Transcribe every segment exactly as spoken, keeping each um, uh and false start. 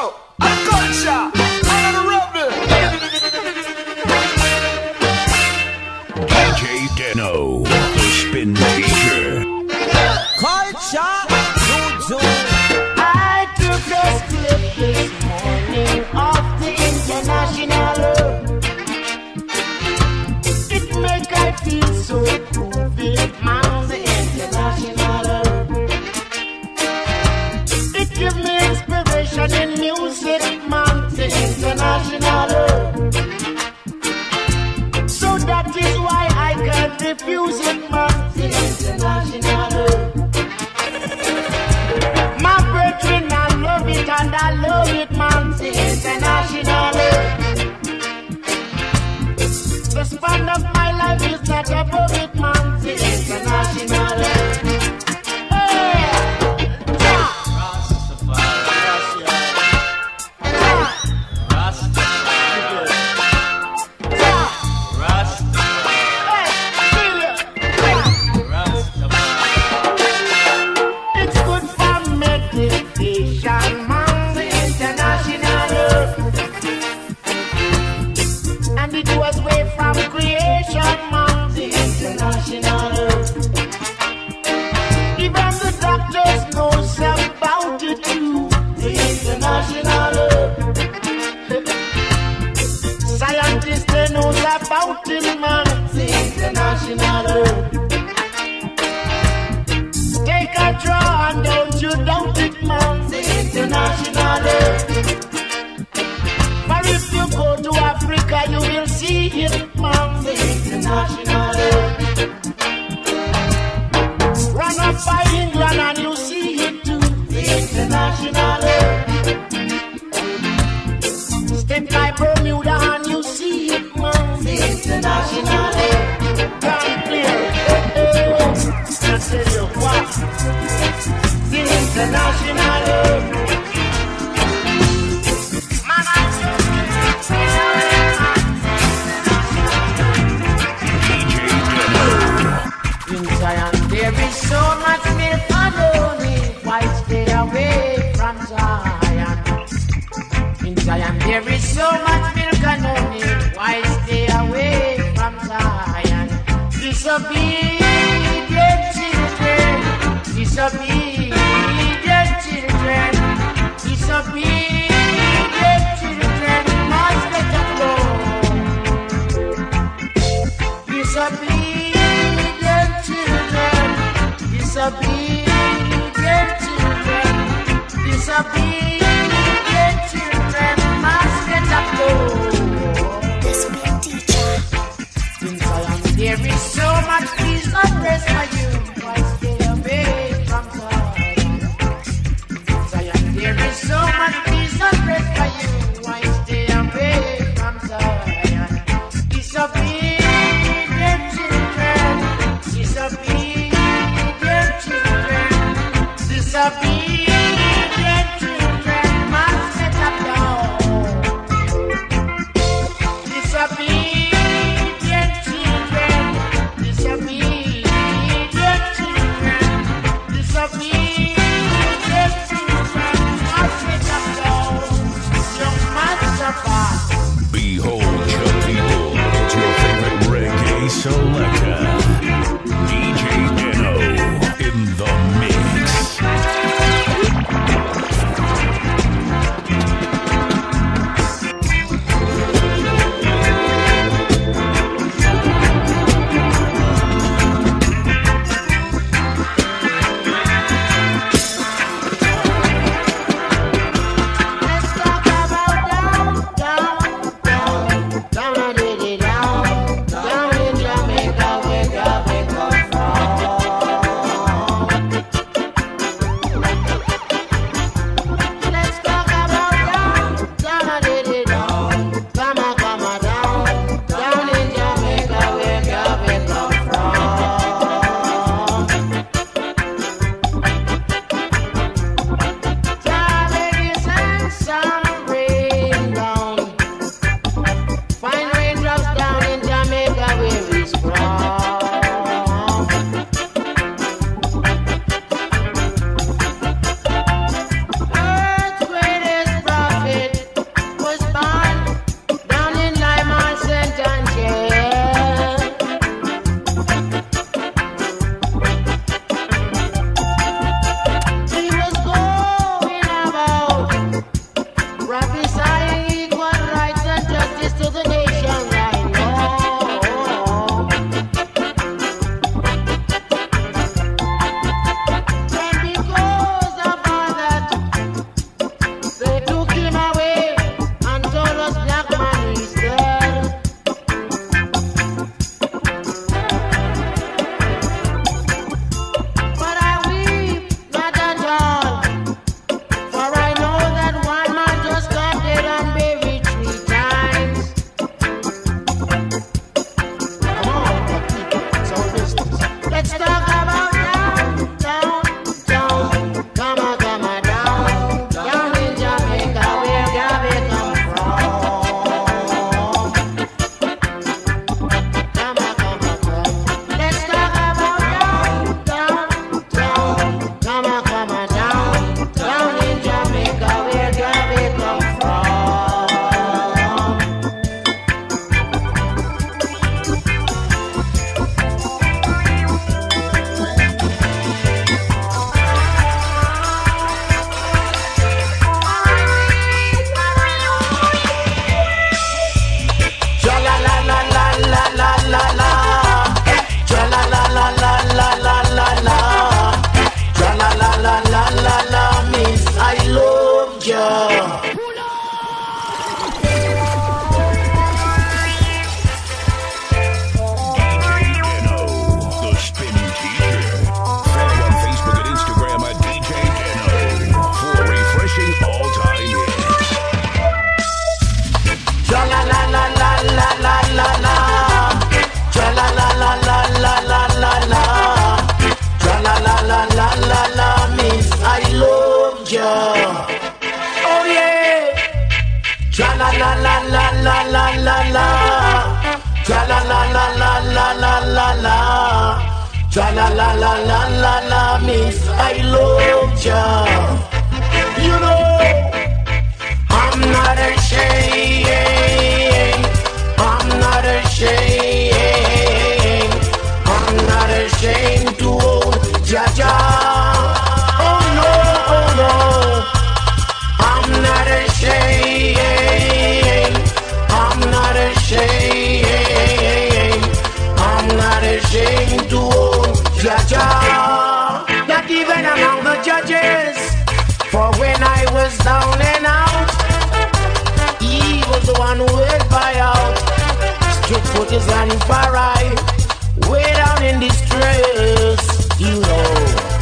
Yo, a culture, and a rebel. D J Deno, the spin teacher. Culture, Juju. I took a clip this morning of the international. It make I feel so groovy, man, the international. It give me inspiration in music, man, the international. So that is why I can't refuse it, man, the international. My brethren, I love it and I love it, man, the international. The span of my life is not above it, man, the international. Hey! Ja! It's good for meditation, man, the international. And it was way from creation, man, the international. Even the doctors knows about it too, the international. Scientists, they knows about it, man, the international. Take a draw and don't you doubt it, man, the international. For if you go to Africa, you will see it, man, the international. Run up by England and you see it too, the international. Step by Bermuda and you see it, man, the international. Come clear, I tell you what, the international. In Zion there is so much milk and honey, why stay away from Zion? In Zion there is so much milk and honey, why stay away from Zion? Disobedient children, disobedient children, disobedient children must get alone. Disobedient children, disobedient children, disobedient children must get alone. The spin teacher. In Zion there is so much peace and rest for you, why stay away from Zion? In Zion there is so much peace and rest for you, why stay away from Zion? Disobedient children, disobedient children, disobedient children must get up down. Disobedient children, disobedient la la la la means I love ya. Oh yeah. Cha la la la la la la la la. Cha la la la la la la la la. Cha la la la la la la means I love ya. You know, I'm not ashamed. I'm not ashamed. I'm not ashamed to own Jah-Jah. Oh no, oh no. I'm not ashamed. I'm not ashamed. I'm not ashamed to own Jah-Jah. Not even among the judges. For when I was down and out, he was the one who would buy out. Straight put his hand for right, way down in distress, you know.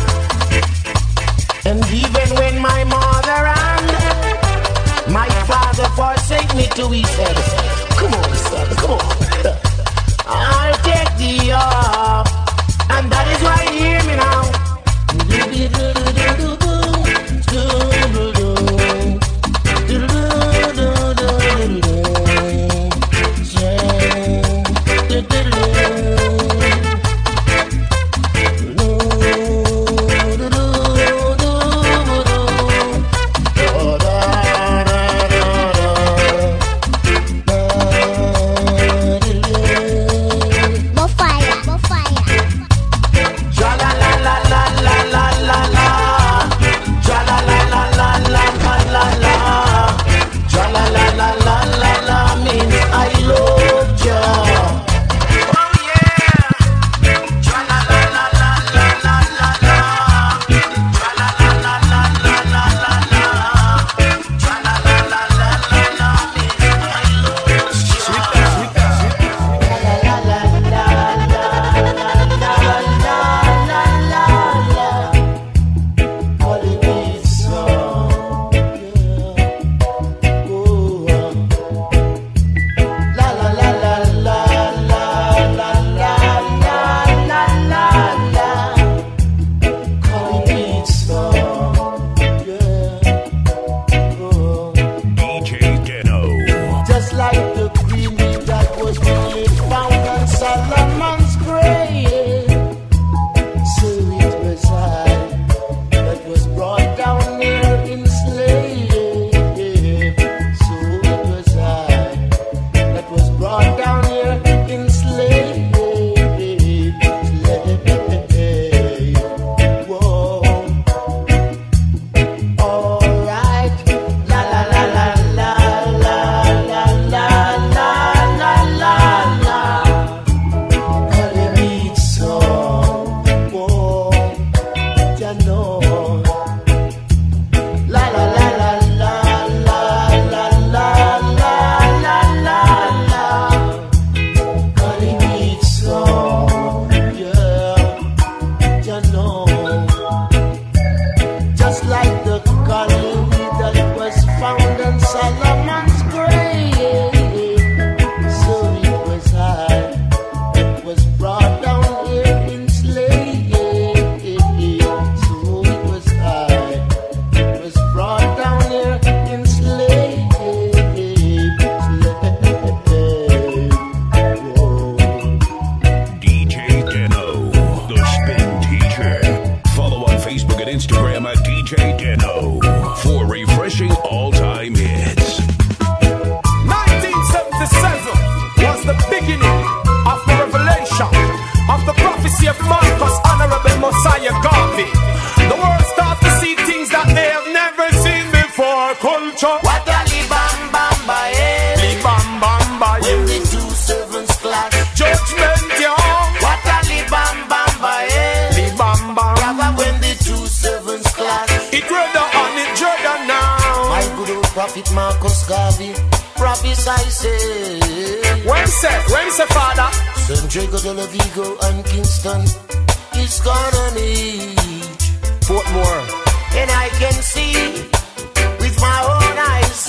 And even when my mother and my father forsake me too, he said, come on, son, come on. I'll take the up. And that is why you hear me now. Prophet Marcus Garvey, prophesy say. When say, when say, Father? San Diego de la Vigo and Kingston is gonna need Portmore. And I can see with my own eyes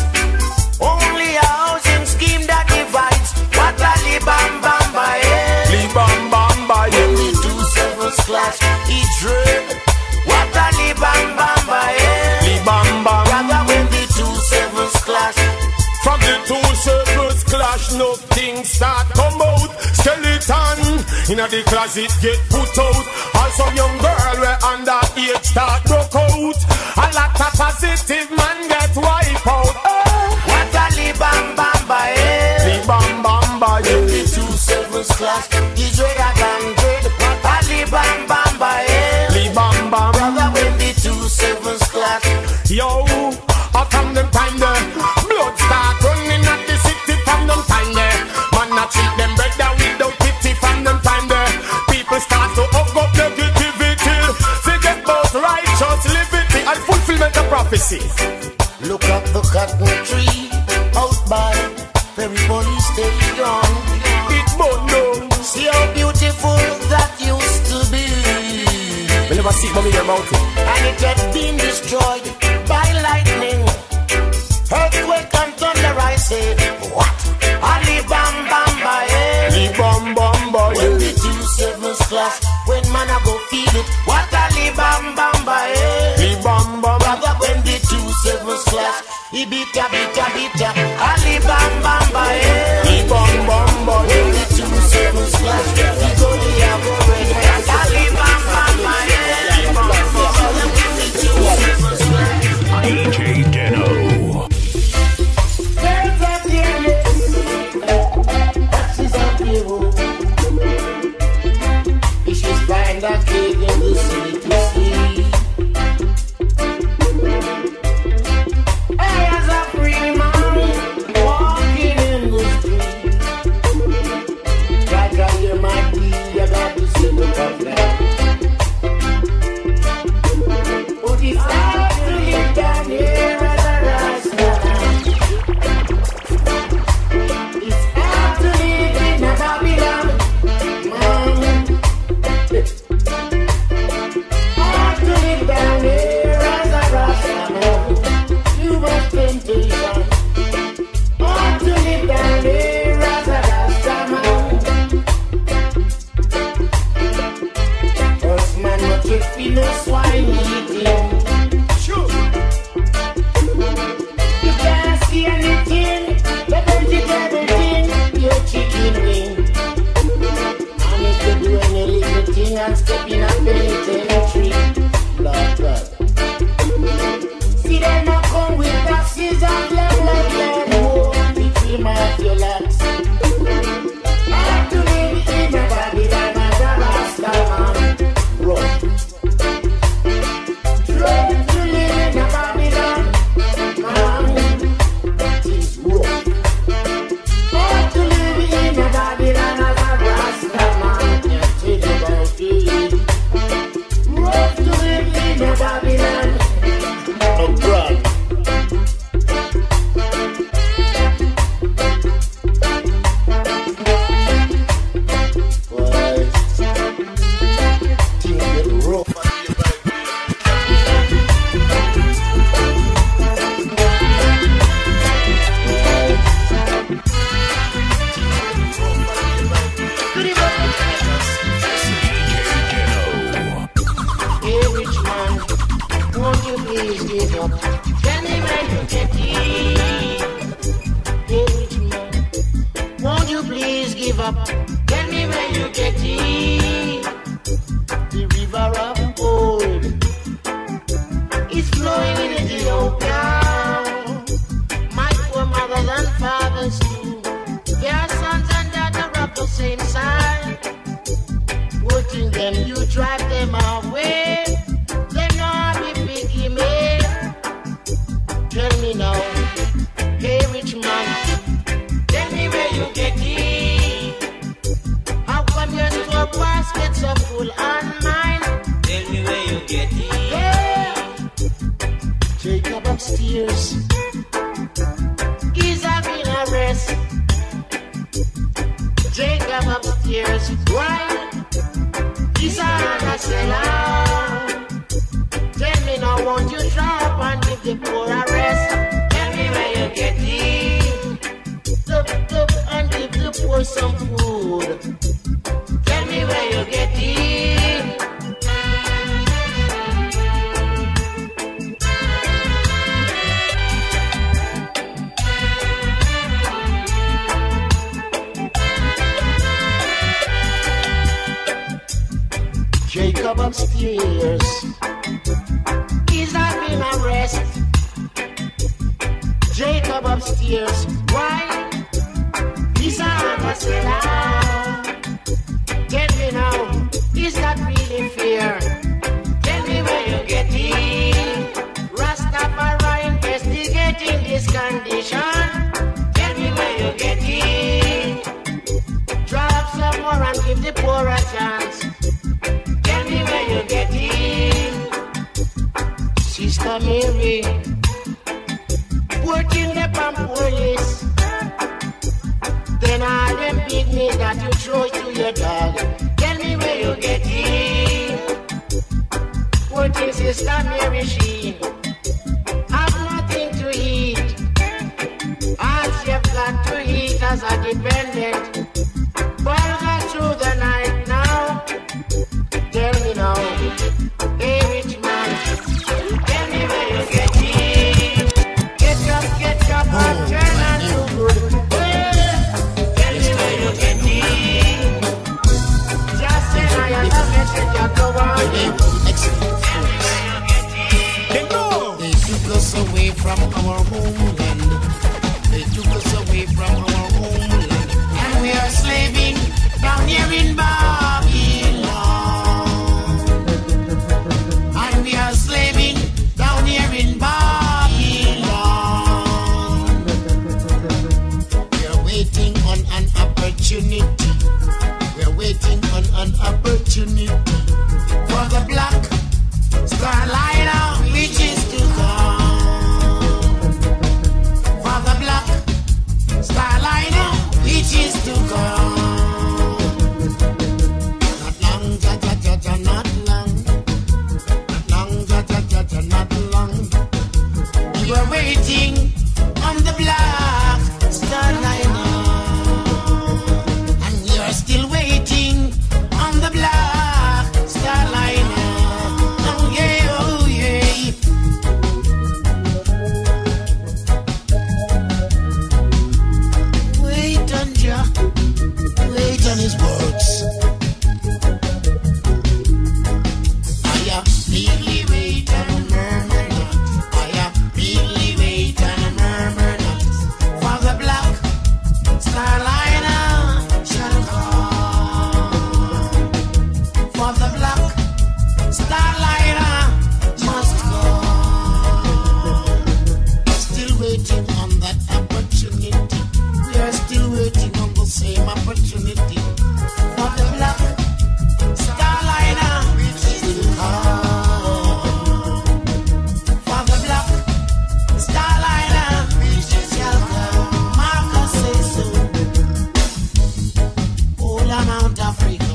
only a housing scheme that divides. What a li bam bam ba eh. Li bam bam ba eh. When the two sevens clash, each red inna the closet get put out. Or some young girl where under age start broke out. A lot of positive man get wiped out. Oh. What a li bam bam ba eh. Li bam bam ba eh. The two sevens class is redder than red. What a li bam bam ba eh. Li bam bam. Brother when the two sevens class. Yo, how come them time there? Blood start running at the city from them time there. Man not treat them better without pity from them time there. People start to hug up negativity. Forget about righteous liberty and fulfillment of prophecy. Look up the cotton tree out by everybody stay young. It burn down. See how beautiful that used to be. We never see mommy your mountain. And it had been destroyed by lightning, earthquake and thunder. I say, what? Ali bam bam ba eh. Li bam bam ba When eh. the two sevens class, when man a go feel it. What Ali bam bam ba eh. Li bam bam. Brother when the two sevens class, he beat a beat a beat a. Ali bam bam ba eh. Li bam bam ba When eh. the two sevens class, he go the go red. Ali bam bam ba eh. D J Deno. Birds of the air, foxes of the wood. Fishes find a cave in the sea to sleep. I as a free man walking in the street. Try to hear my plea, I got to sit up and down. But it's hard to live down here as a Rasta. It's hard to live in a Babylon, man. Hard to live down here as a Rasta man. Too much temptation. Hard to live down here as a Rasta man. First man, what you feel no swine eating. You can't see anything, the vegetable thing, your chicken wing. And if you do any little thing and step in a penitentiary, Lord God. See them not come with taxes and love like them, oh, between my your laps. Hard to live in a Babylon as a Rasta man. Rough. Trying to live in a Babylon. That is rough. Hard to live in a Babylon as a Rasta man. Can't tell you about it. Rough to live in a Babylon. Oh God. Why? Things get rough. Hey, rich man, won't you please give up? Tell me where you get it. Hey, rich man, won't you please give up? Tell me where you get it. The river of gold is flowing in Ethiopia. My poor mothers and fathers too. Their sons and daughters of the same side. Putting them, you drive them away. They not be piggy me. Tell me now, hey rich man, tell me where you get it. How come your store baskets are full and mine? Tell me where you get it. Yeah. Jacob upstairs, he's having a rest. Jacob upstairs, why? He's on a cellar. Tell me now, won't you drop and give the poor a rest? Tell me where you get it. Look, look, and give the poor some food. Tell me where you get it. upstairs. He's having a rest. Jacob upstairs. Why? He's a ambassador. Tell me now, is that really fair? Tell me where you get it. Rastafari investigating this condition. Tell me where you get it. Drop some more and give the poor a chance. Tell me where you get it. Sister Mary, working the pump police. Then all them big meat that you throw to your dog. Tell me where you get it. Working Sister Mary Sheen. Have nothing to eat. All you've got to eat as a dependent. Well, got through the night now. Tell me now, hey rich man, tell me where you get it. Get up, get up, and turn and do good. Tell me where you get it. Just say I am a messenger, go on. They know. They took us away from our homeland. They took us away from our homeland. And we are slaving down here in Babylon. And we are slaving down here in Babylon. We are waiting on an opportunity. We are waiting on an opportunity for the black starliner which is to come. For the black starliner which is to come. Not long, ja ja ja ja, not long. Not long, ja ja ja ja, not long. You are waiting on the black starliner, and you are still waiting on the black starliner. Oh yeah, oh yeah. Wait on Jah, wait on His words. I really wait and murmur not. I really wait and murmur not. For the black starliner shall come. For the black starliner must come. Still waiting on that opportunity. We are still waiting on the same opportunity. For the black starliner which is to come. For the black starliner which is shall come. Marcus says so. All amount Africa.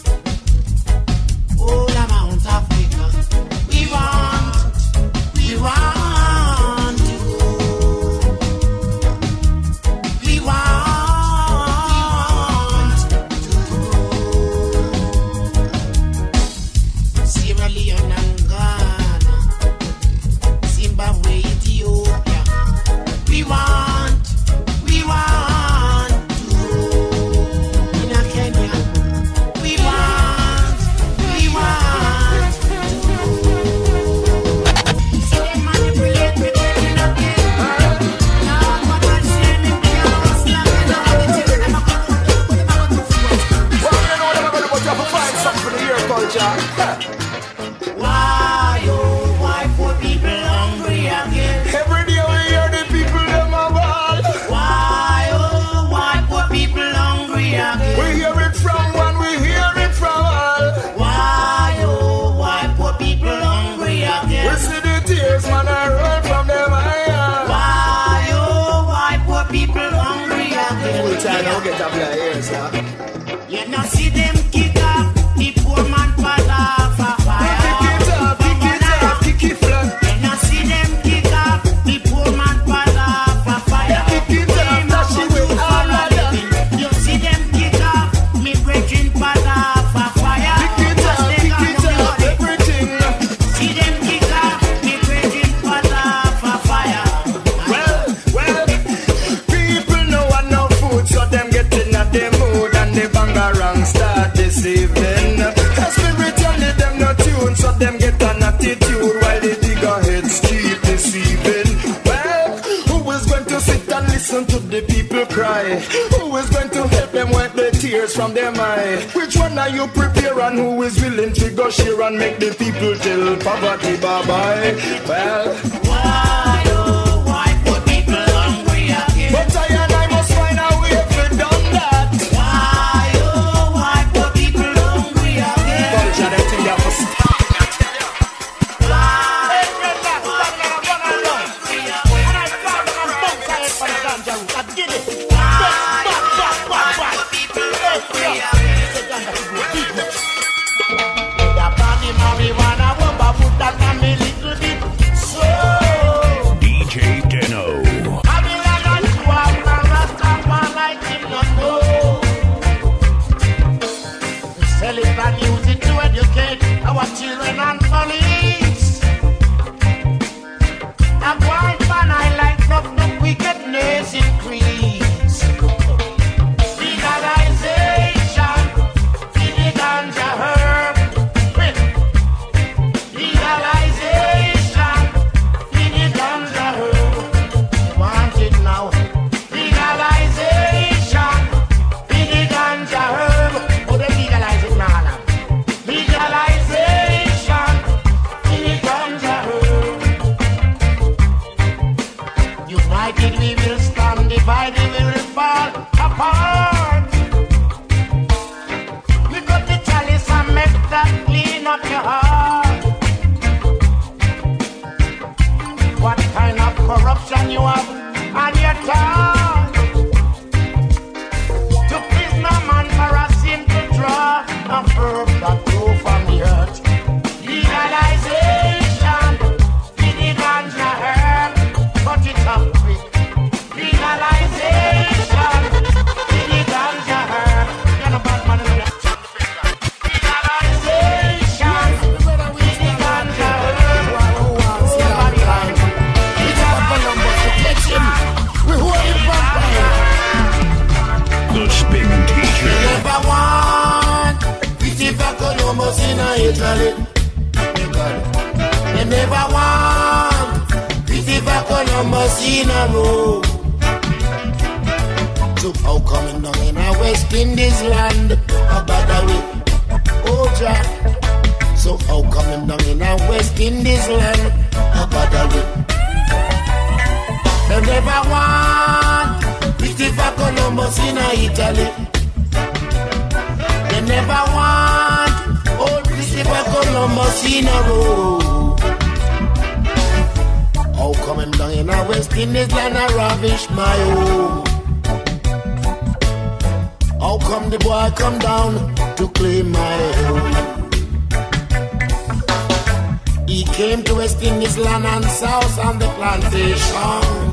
All amount Africa. We want, we want to go. We want to go. Sierra Leone and Ghana, Zimbabwe, Ethiopia. We want, we want to go. In Kenya, we want, we want to go. So they manipulate me, bringing up the now I'm gonna shame me, be a Muslim, and all the children, I'm gonna put them out of the Well, you know what I'm gonna do, but you have to find something for the year culture. Why, oh, why poor people hungry again? Every day we hear the people them a ball. Why, oh, why poor people hungry again? We hear it from one, we hear it from all. Why, oh, why poor people hungry We again? see the tears man a roll from them eye. Why, oh, why poor people hungry Full time now again? get up your ears, huh? You not see them kick off the poor man part of a fire. Kick it up, kick it up, kick it flat. You not see them kick off the poor man part of a fire. Kick it up, dash it with all of them. You see them kick off me breaking part of a fire. Kick it up, kick it up, everything. See them kick off me breaking part of people cry? Who is going to help them wipe the tears from their eye? Which one are you prepare and who is willing to go share and make the people tell poverty bye-bye? Well, why, oh, why put people hungry again? But I and I must find a way to done that. Why, oh, why put people hungry again? Culture, they think they're for stop. D J Deno. Sell it and use it to educate our children and police. A white man I like up the wickedness increase. Legalization, in the ganja herb. Legalization, in the ganja herb. Want it now? Legalization, in the ganja herb. Oh, they legalize it now. Legalization, in the ganja herb. United we will stand, divided we will fall apart. Pick up the chalice and make that clean up your heart. What kind of corruption you have on your tongue? To prisoner man for a sin to draw a herb that grow from the earth. Legalization, in the ganja herb, cut it up quick. Legalization, in the ganja herb. You're no bad man in that. Legalization, in the ganja herb. Over the line. We hold it vampire. The Spin Teacher. You never want Christopher Columbus in Italy. You never want Christopher Columbus in a Rome. So how coming down in a West Indies land a bad way? Oh Jack. So how coming down in a West Indies land a bad way? They never want Christopher Columbus in Italy. They never want old Christopher Columbus in a row. How come him down in a West Indies land and ravish my home? How come the boy come down to claim my home? He came to West Indies land and south on the plantation,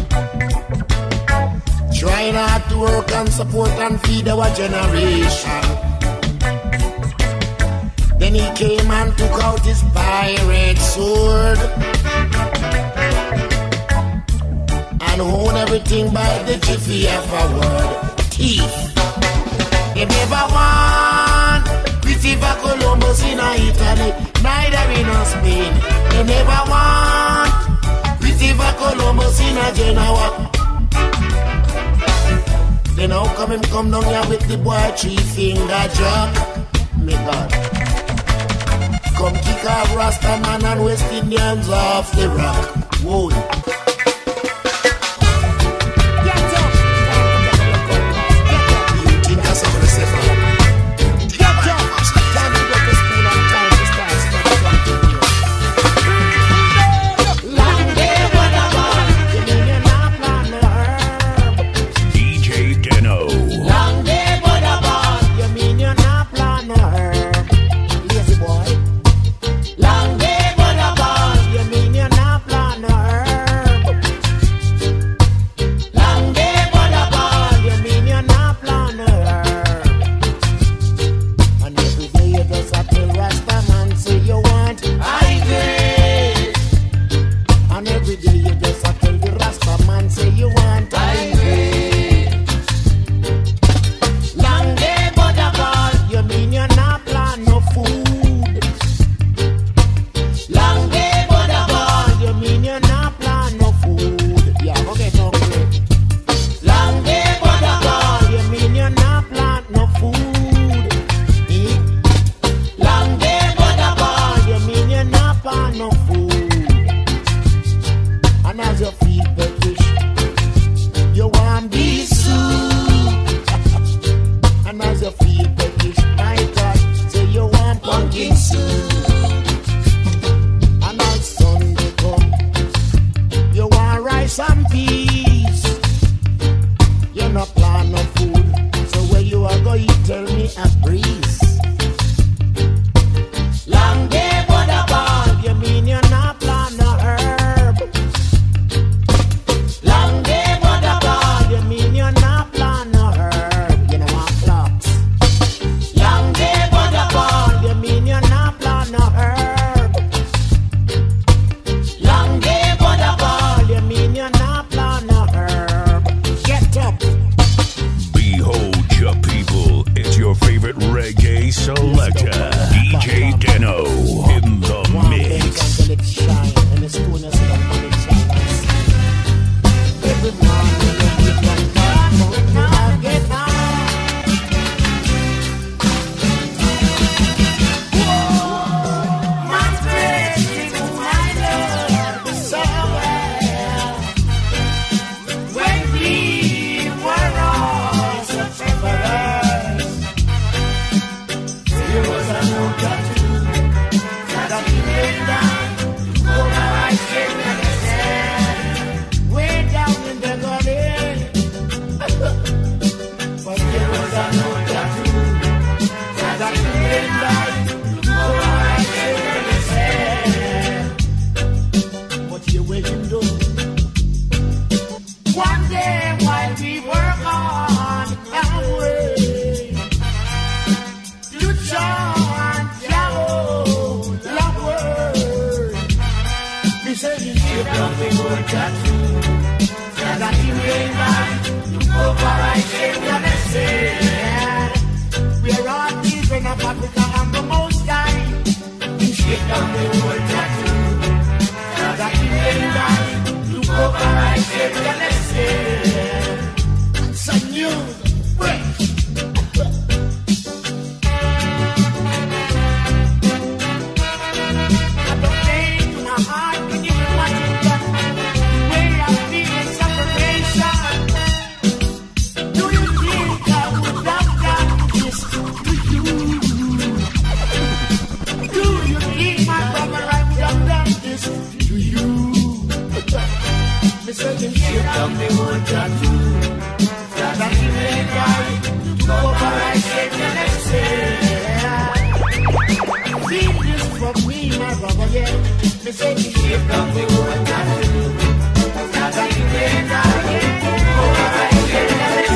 trying hard to work and support and feed our generation. Then he came and took out his pirate sword and owned everything by the jiffy of a word. Teeth. They never want Christopher Columbus in Italy, neither in Spain. They never want Christopher Columbus in a Genoa. Then how come him come down here with the boy three finger jack? Me God. Come kick off Rasta man and West Indians off the rock. Whoa. Long day, but a ball. You mean you're not plan no herb? say you strip down the whole tattoo. Cause I keep laying back, look over right there, we understand. We're all children of Africa and the Most High. You strip down the whole tattoo. Cause I keep laying back, look over right there, we understand. Some news, fresh. Shit down the whole tattoo. Cause I keep laying down, go over right there to next day. Feel this from me, my brother, yeah. Me say you shit down the whole tattoo. Cause I keep laying down, go over right there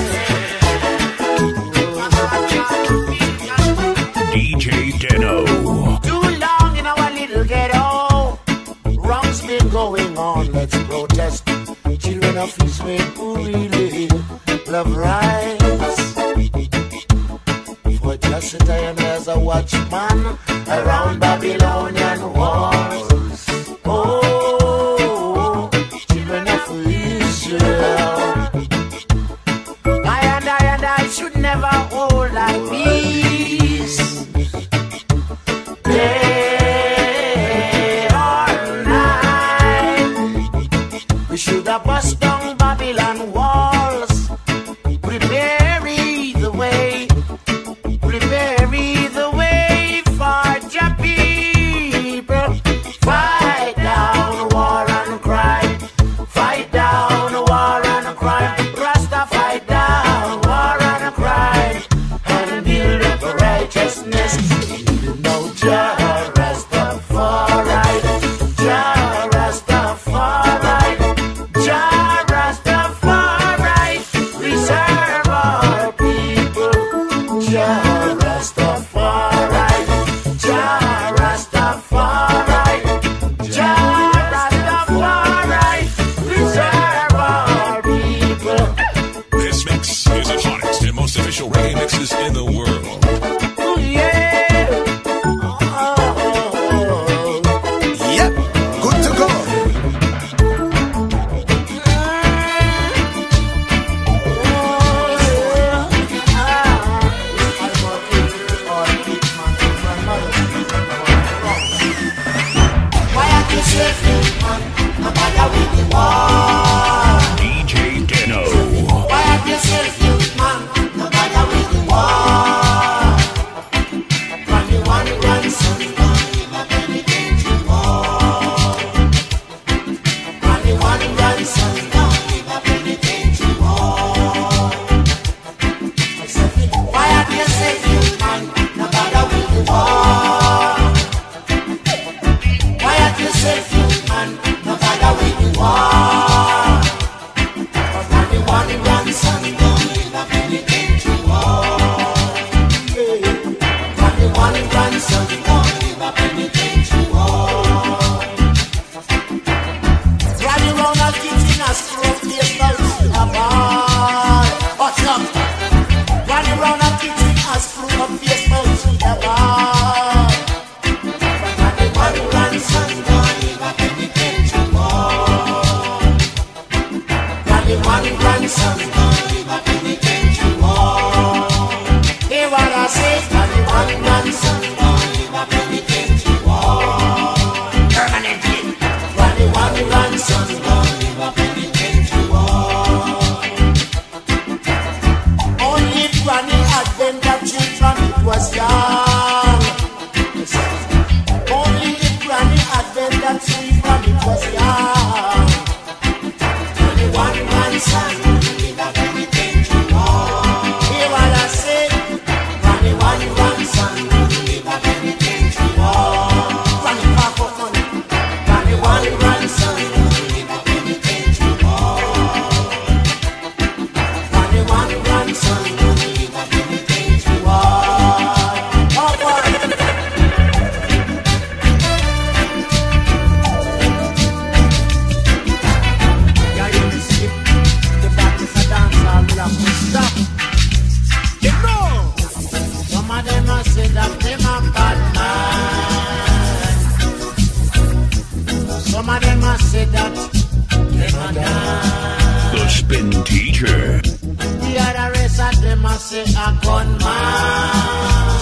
to next day. D J Deno. Too long in our little ghetto. Wrong's been going on, let's protest. Children of Israel who really love rights. For just a time as a watchman around Babylonian walls. Oh, children of Israel. I and I and I should never hold like peace. Day or night. We should have bust down Babylon walls. Prepare the way. Prepare the way for your people. Fight down war and crime. Fight down war and crime. Rasta fight down war and crime. And build up righteousness. You know Jah Rastafari. Jah Rastafari. Jah Rastafari. Preserve our people. Jah Rastafari. Jah Rastafari. Jah Rastafari. Preserve our people. This mix is the hottest and most official reggae mixes in the world. Oh, yeah. Oh. Yep, good to go. Why are you shaking, man? No matter with the war. D J Deno. Why are you shaking, man? No matter with the war. From the one who runs on the one, give up anything to war. From the one who runs on the one, give up anything to war. Why are you shaking, man? No matter with the war. Why are you shaking, man? No matter with of them a say that them a dance. The Spin Teacher. The other rest of them a say a gunman.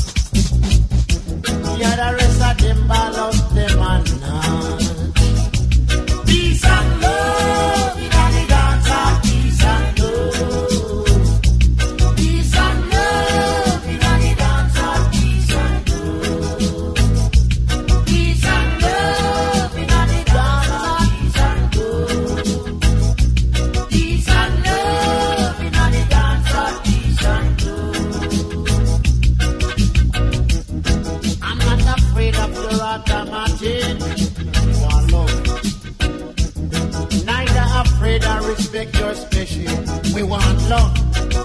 The other rest of them ball out them a none. Peace and love in the dance of peace and love. Peace and love in the dance of peace and love. Peace and love in the dance of peace and love. Peace and love in the dance of peace and love. I'm not afraid of your automatic. One love. Neither afraid or respect your special. We want love.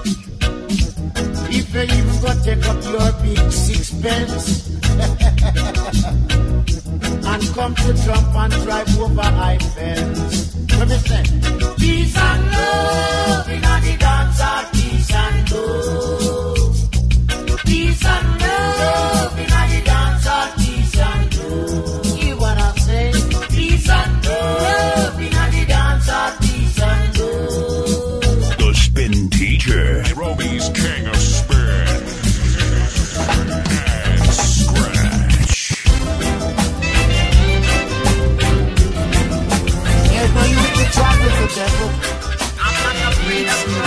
If you even go take up your big sixpence and come to Trump and drive over high fence. Let me say, peace and love in the dance of peace and love. Peace and love in the dance of peace and love. You wanna say, peace and love in the dance of peace and love. The Spin Teacher. Nairobi's king of spin. And scratch. There's no use to try with the devil. I'm not afraid of you.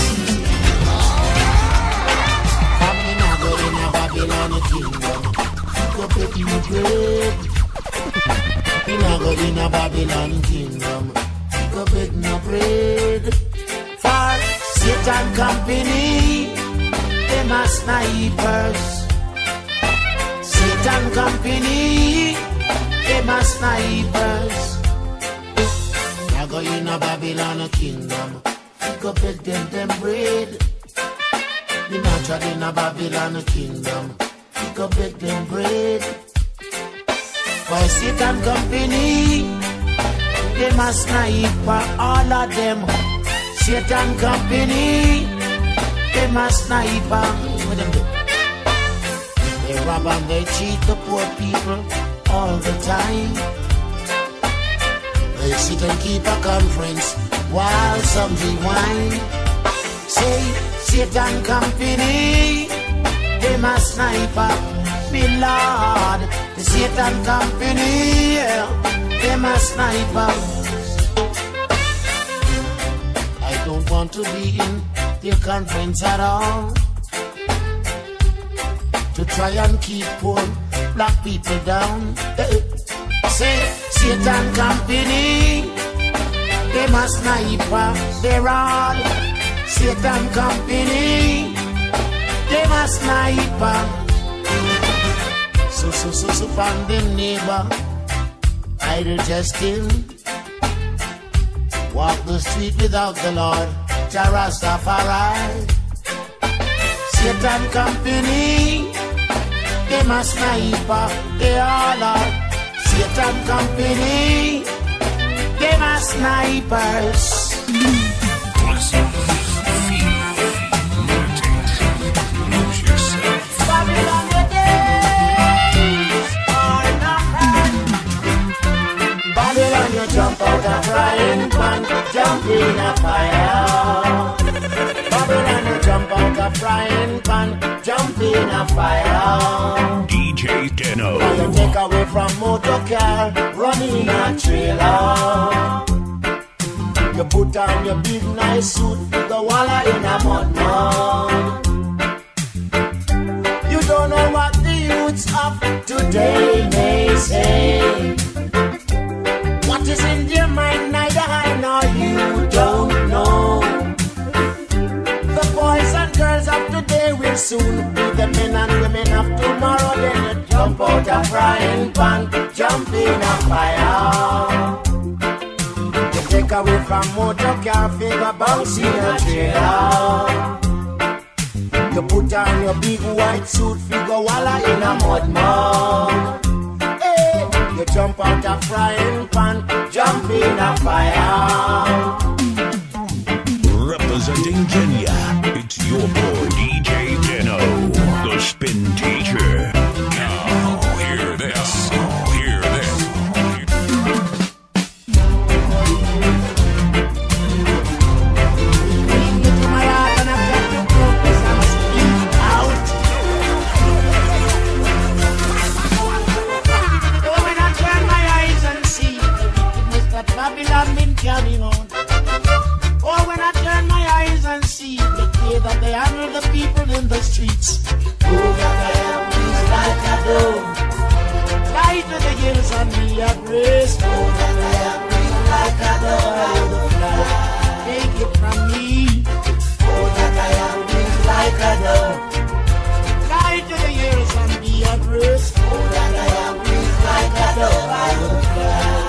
Family now go in a Babylon kingdom. Go pick you bread. We now go in a Babylon kingdom. Go pick no bread. For Satan company, them are snipers. Satan company, them are snipers. I go in a Babylon kingdom. Go beg them them bread. The natural in a Babylon kingdom. Go beg them bread. Why Satan company? Them a sniper, all of them. Satan company. Them a sniper. What them do? They rob and they cheat the poor people all the time. They sit and keep a conference while some rewind. Say, Satan company, they a sniper, me lord. The Satan company, yeah, they a sniper. I don't want to be in their conference at all, to try and keep poor black people down. Say, Satan company, they must sniper, they're all. Satan company, they must sniper. So, so, so, so, find them neighbor, idle testing. Walk the street without the Lord, Jah Rastafari. Satan company, they must sniper, they all are. Satan company, they are snipers. Babylon, your days are not. Babylon, you jump out a frying pan, jump in a fire. Babylon, you jump out a frying pan, jump in a fire. D J Deno. Now you take away from motor car, running a trailer. You put on your big nice suit, the walla in a mud mud. You don't know what the youths of today may say. What is in their mind, neither I nor you don't know. The boys and girls of today will soon be the men and women of tomorrow. Then you jump out a frying pan, jump in a fire. You take away from motor car, figure bounce in a trailer. You put on your big white suit, figure walla in a mud mud. Hey, you jump out a frying pan, jump in a fire. Representing Kenya, it's your boy D J Deno, the Spin Teacher. Now, hear this. Hear this. see the day that they honor the people in the streets. Oh, that I am is like a dove. Fly to the hills and be at rest. Oh, that I am is like a dove. I fly. Take it from me. Oh, that I am is like a dove. Fly to the hills and be at rest. Oh, that I am is like a dove. I fly.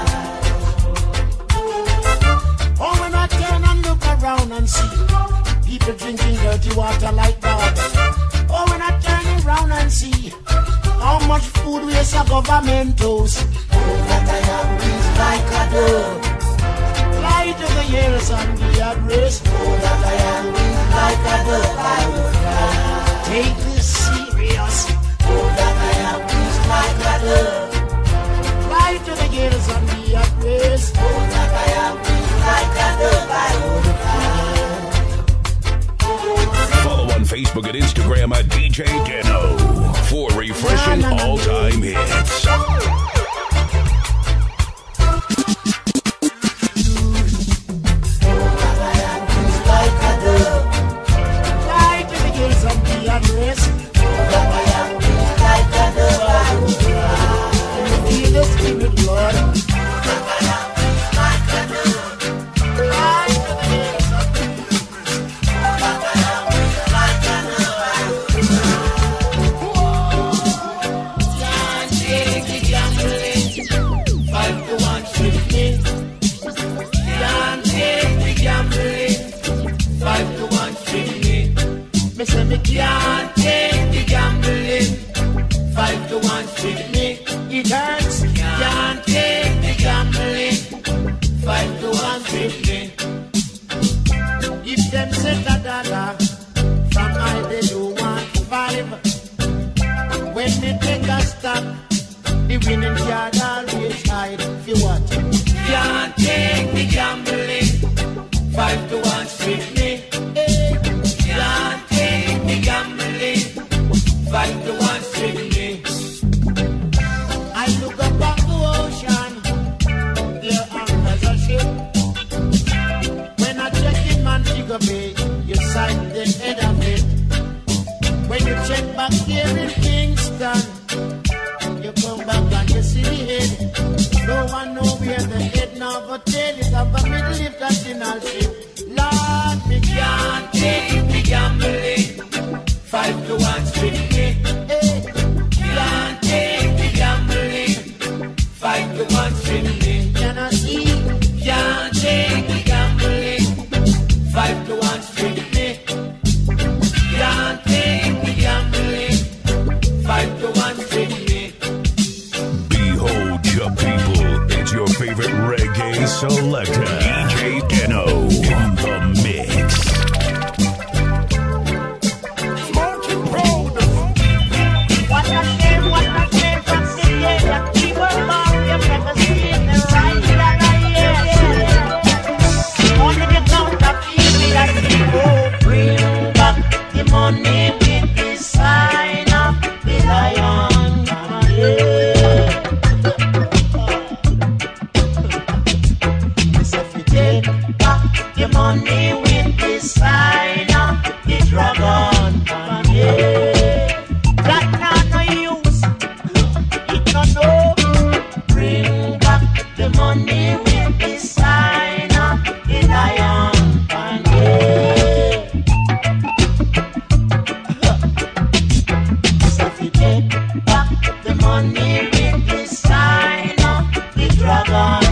Oh, when I turn and look around and see people drinking dirty water like that. Oh, when I turn around and see how much food waste a government owes. Oh, that I am is like a dove. Fly to the hills and be at rest. Oh, that I am is like a dove. I will fly. Take this serious. Oh, that I am is like a dove. Fly to the hills and be at rest. Oh, that I am is like a dove. I will fly. Follow on Facebook and Instagram at D J Deno for refreshing all-time hits. Can't take the gambling. Five to one with me. It hurts. Can't take the gambling. Five to one with me. If them set a dollar from I they do one five. When they take a stop, the winning card always hide. For what? Can't take the gambling. Five to one with me. Can't take the gambling. Five to one with me. I look up on the ocean. There anchors a ship. When I check in Montego Bay, you sight the head of it. When you check back here in Kingston, you come back and you see the head. No one know where the head now, but tail is of a middle lift that's in our ship. Lord, me can't take the gambling. Five to one with me. Hey, can't take the gambling. Five to one with me. Can I see? Can't take the gambling. Five to one with me. Can't take the gambling. Five to one with me. Behold your people, it's your favorite reggae selector, D J Deno, in the mix. Smoking road. What a shame, what a shame from the day that people love you never see the right that I hear. Only the count of people that people bring back the money with the sign of the lion. If you take back the money with the sign of the dragon, that not no use, it no no. Bring back the money with the sign of the lion. So if you take back the money with the sign of the dragon.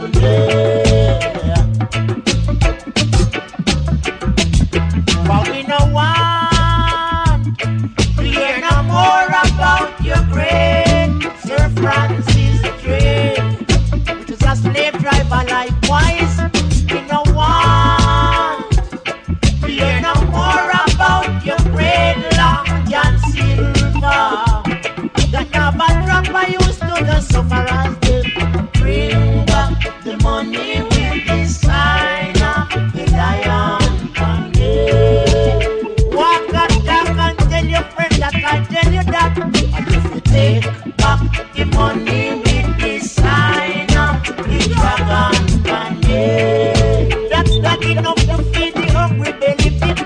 But we no want to hear no more about your great Sir Francis Drake, which is a slave driver likewise. We no want to hear no more about your great Long John Silver, that never drop I used to the sufferers. Bring back the money with the sign of the lion. Walk and talk and tell your friend that I tell you that. And if you take back the money with the sign of the dragon, that's not enough to feed the hungry belly.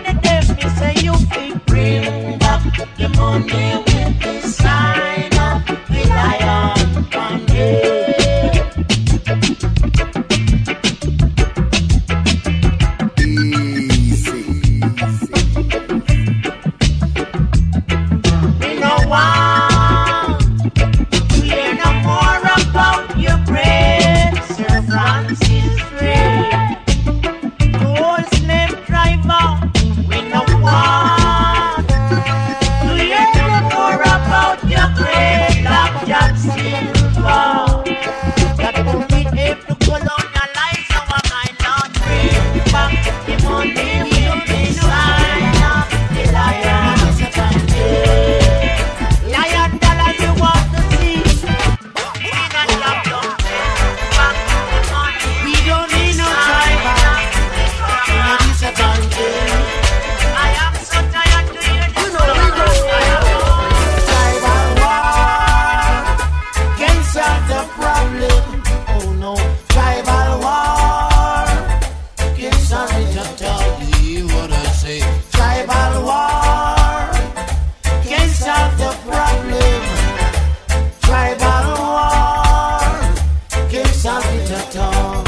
at all.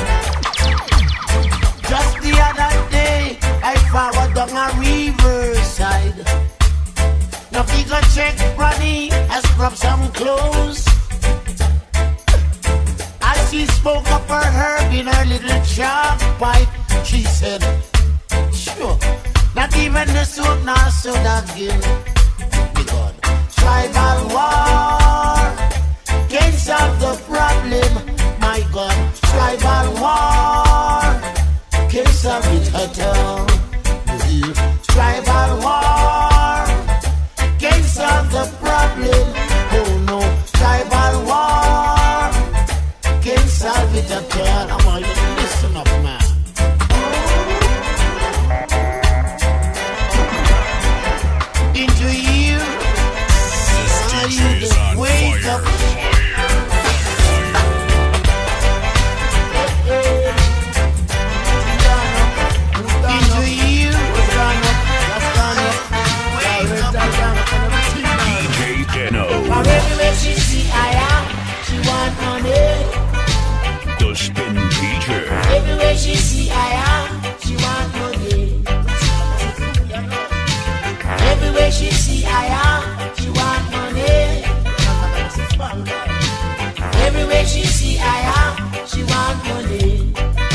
Just the other day, I forward down a riverside. Now we go check Ronnie, I scrub some clothes. As she spoke up her herb in her little chalk pipe, she said, sure, not even the suit nor soda again. Because tribal war can't solve the problem. My God, tribal war can't solve it at all. Tribal war can't solve the problem. Oh no, tribal war can't solve it at all. I want you to listen up, man. Into you, This D J is on wake fire. up. Into you, D J Deno, for everywhere she see I am, she want money. the spin teacher. Everywhere she see I am, she want money. Everywhere she see I am, she want money. Everywhere she see I am, she want money.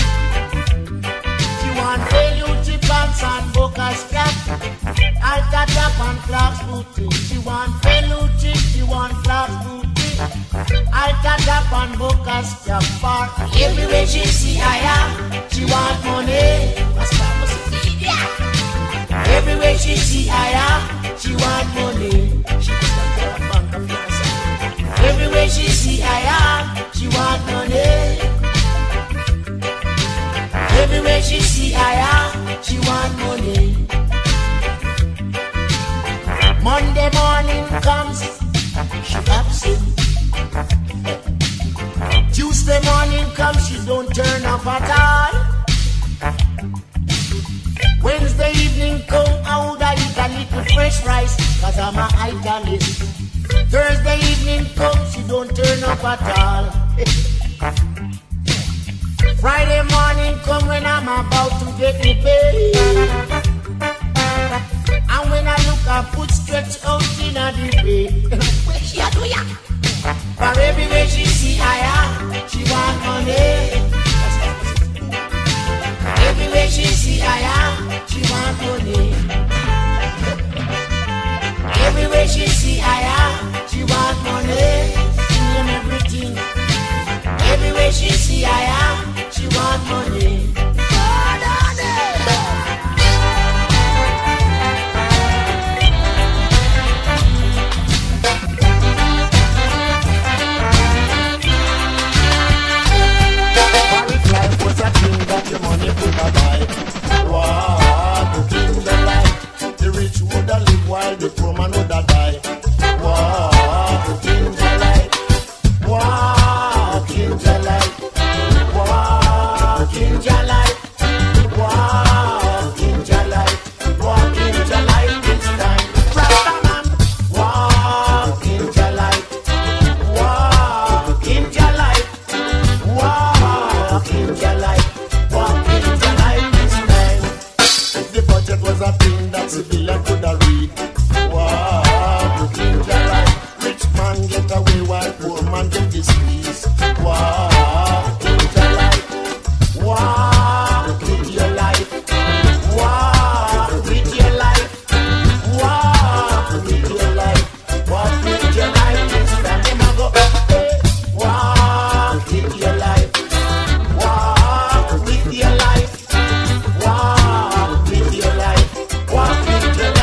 She want velvet pants and boca's cap, alta top and flax booty. She want velvet, she want flax booty, alta top and boca's cap. For everywhere she see I am, she want money. Everywhere she see I am, she want money. Everywhere she see I am, she want money. Everywhere she see I am, she want money. Monday morning comes, she absent. Tuesday morning comes, she don't turn up at all. Wednesday evening come, I would I eat a little fresh rice, cause I'm a italist. Thursday evening come, she don't turn up at all. Friday morning come when I'm about to get me paid. And when I look, I put stretch out in a debate. For everywhere she see I am, she want money. Everywhere she see I am, she want money. Everywhere she see I am, she want money. Name everything. Everywhere she see I am, she want money. Paris life was a thing that your money could not buy. Wow, the king's a light. The rich would have live while the poor man would have die. Wow, the king's a light. Wow, king's a light. Wow, king's a light. Wow, king's a light. Wow, king's a light this time. Rastaman. Wow, king's a light. Wow, king's a light. Wow, king's a light. Wow, king's a light this time. If the budget was a thing that civilian could have read. Wow, the king's a light. Rich man get away while poor man get displeased. Wow, king's a light. Wow, live your life. Wow, live your life. Wow, live your life. Wow, live your life. This time them a go hey. Wow, live your life. Wow, live your life. Wow, live your life. Wow, live your life.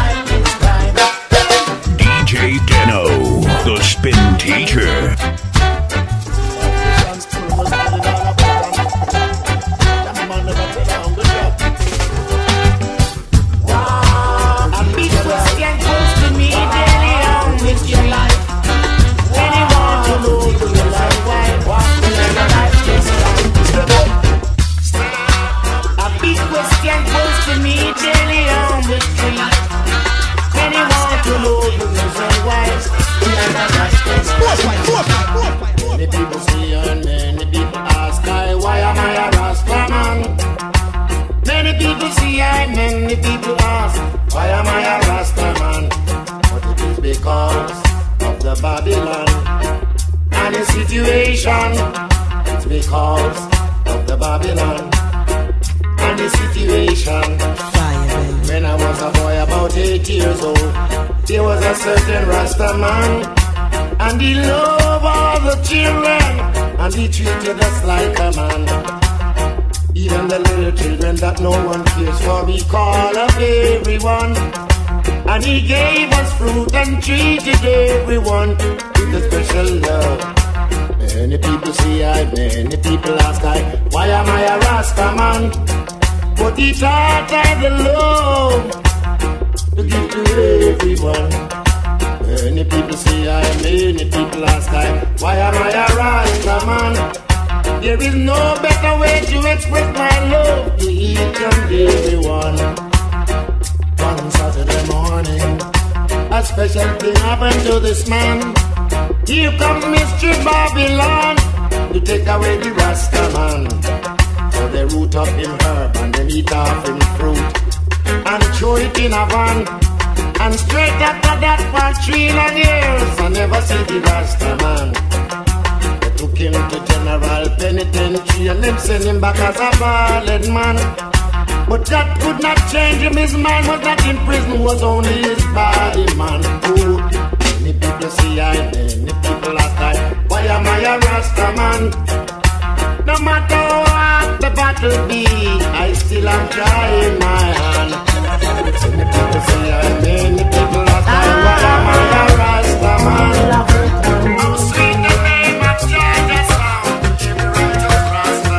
see I many people ask, why am I a Rasta man? But it is because of the Babylon and the situation. It's because of the Babylon and the situation. When I was a boy about eight years old, there was a certain Rasta man, and he loved all the children, and he treated us like a man. Even the little children that no one cares for, he called up everyone. And he gave us fruit and treated everyone with a special love. Many people say I, many people ask I, why am I a Rasta man? But he taught I the love to give to everyone. Many people say I, many people ask I, why am I a Rasta man? There is no better way to express my love to each and everyone. One Saturday morning, a special thing happened to this man. Here comes Mister Babylon to take away the Rasta man. So they root up him herb and then eat off him fruit and throw it in a van. And straight after that for three long years I never see the Rasta man. They took him to General Penitentiary and them sent him back as a bald man. But that could not change him, his mind was not in prison, was only his body, man. Oh, many people see I, many people ask I, why am I a Rasta man? No matter what the battle be, I still am trying my hand. Many people see I, many people ask I, why am I a Rasta man? How sweet the name of Georgia sound, every righteous Rasta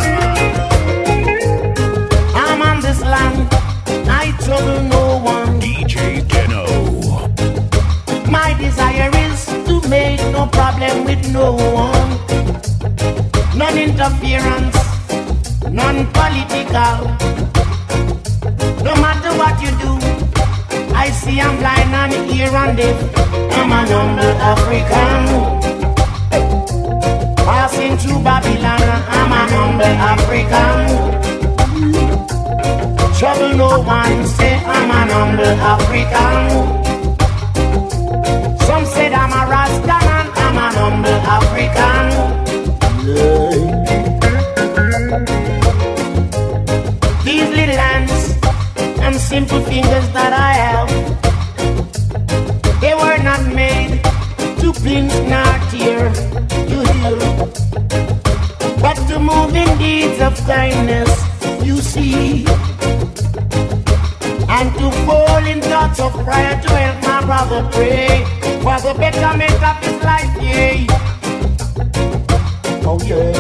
man. I'm on this land, I trouble no one. D J Deno. My desire is to make no problem with no one. None interference, none political. No matter what you do, I see I'm blind and hear and deaf. I'm an humble African, passing through Babylon. I'm a humble African. Trouble no one, say I'm an humble African. Some said I'm a Rasta man, I'm an humble African. These little hands and simple fingers that I have, they were not made to pinch nor tear to heal, but to move in deeds of kindness, you see, and to fall in thoughts of prayer to help my brother pray for the betterment of his life, yeah. Oh yeah.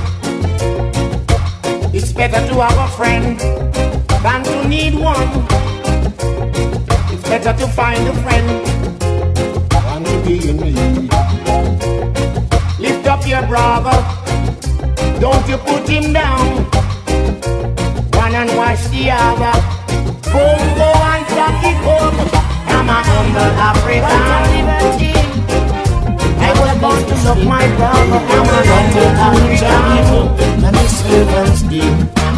It's better to have a friend than to need one. It's better to find a friend than to be in need. Lift up your brother, don't you put him down. One and wash the other. Go, go and talk it home. I'm a humble African. I was born to love my brother. I'm a humble African. And the servants did.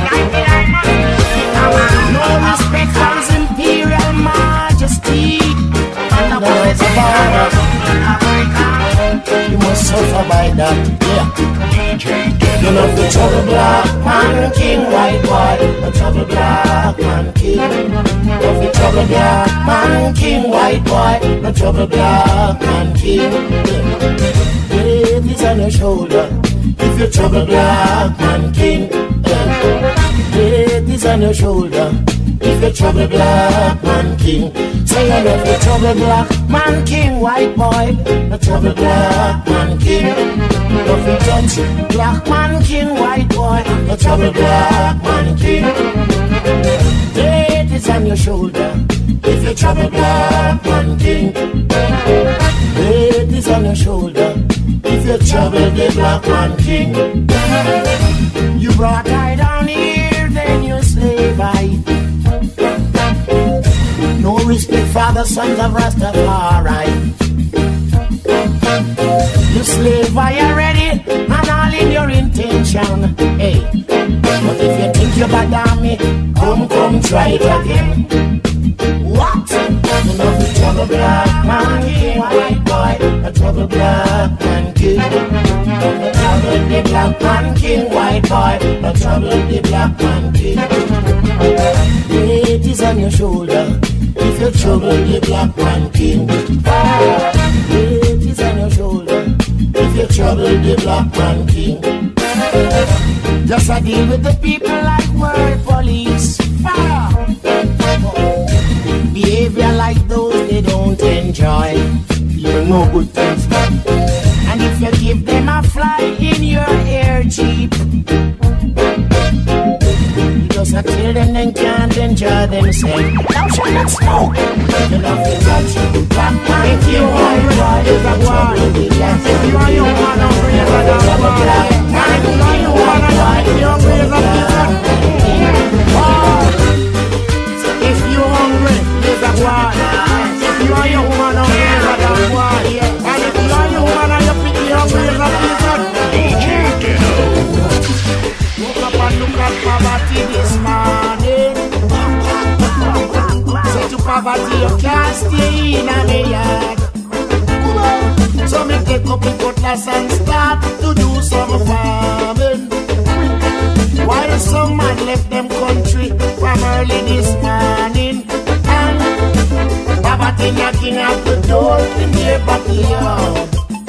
No respect for his imperial majesty. And the boys of our Africa. You must suffer by that, yeah. You love the trouble black man king, white boy. The trouble black man king. Love the trouble black man king, white boy. The trouble black man king. Ladies on your shoulder, if you trouble black man king. Ladies on your shoulder, if you trouble black man king. Say I love the trouble black man king, white boy. The trouble black man king. Love the touch black man king, white boy. The trouble black man king. Ladies on your shoulder, if you trouble black man king. Ladies on your shoulder, if you trouble the black man king. You brought I down here, then you slave I. No respect for the sons of Rastafari. You slave I already, and all in your intent. attention. Hey, but if you think you're bad on me, come, come, try it again. What? You know the trouble black man king, white boy, a trouble black man king. The trouble the black man king, white boy, a trouble the black man king. Weight is on your shoulder if you trouble the black man king. Weight is on your shoulder if you trouble the black man king. Just a deal with the people like world police. Fire! Behavior like those they don't enjoy. You know good things. And if you give them a fly in your air cheap, you just a tell them they can't enjoy themselves. Now shut that smoke. You love to touch you. Black man, if you want to is a war. If you are young man, I'm free as a war. And if you are young man, I'm free as a war. If you hungry, there's a war. If you are young man, I'm free as a war. And if you are young man, I'm free as a war. D J Deno. Woke up and look at poverty this morning. Say to poverty, you can't stay in a yard. So me take up the cutlass and start to do some farming. While some man left them country from early this morning, and poverty knocking at the door in their backyard.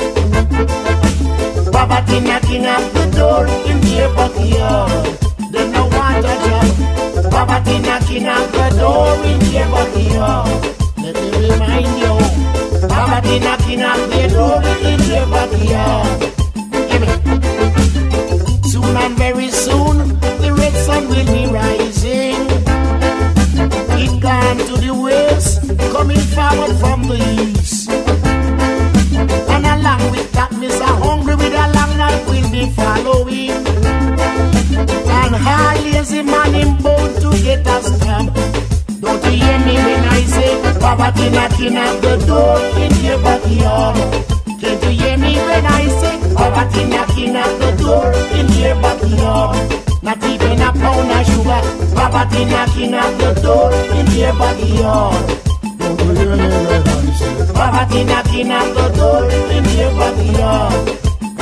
Poverty knocking at the door in their backyard. They no want a job. Poverty knocking at the door in their backyard. Let me remind you, poverty knocking at the door in their backyard. Give me. Soon and very soon, the red sun will be rising. It gone to the west, coming forward from the east. And along with that, Mister Hungry with a long night will be following. And how lazy man him bound to get a stab. Don't you hear me when I say poverty knocking at the door in your backyard? Can't you hear me when I say poverty knocking at the door in your backyard? Not even a pound of sugar, poverty knocking at the door in your backyard. Don't you hear me when I say poverty knocking at the door in your backyard?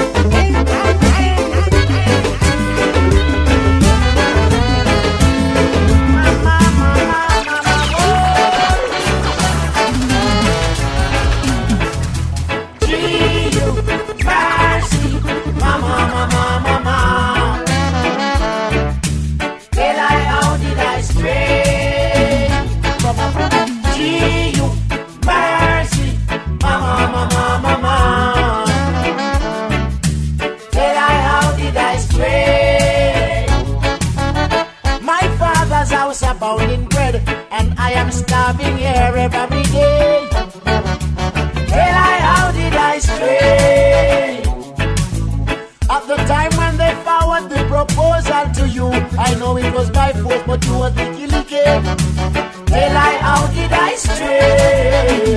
Abounding bread, and I am starving here every day. Tell I, how did I stray? At the time when they forward the proposal to you, I know it was by force, but you was the killing game. Tell I, how did I stray?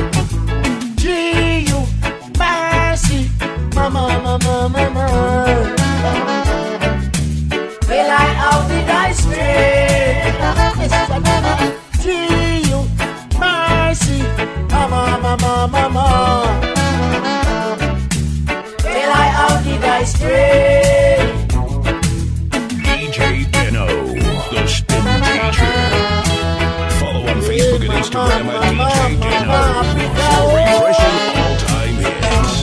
Gee, you mercy, mama, mama, mama. Tell I, how did I stray? Gee, you mercy, mama, mama, mama. Tell I, how did I stray? D J Deno, the spin teacher. Follow on Facebook and Instagram at D J Deno for refreshing all-time hits.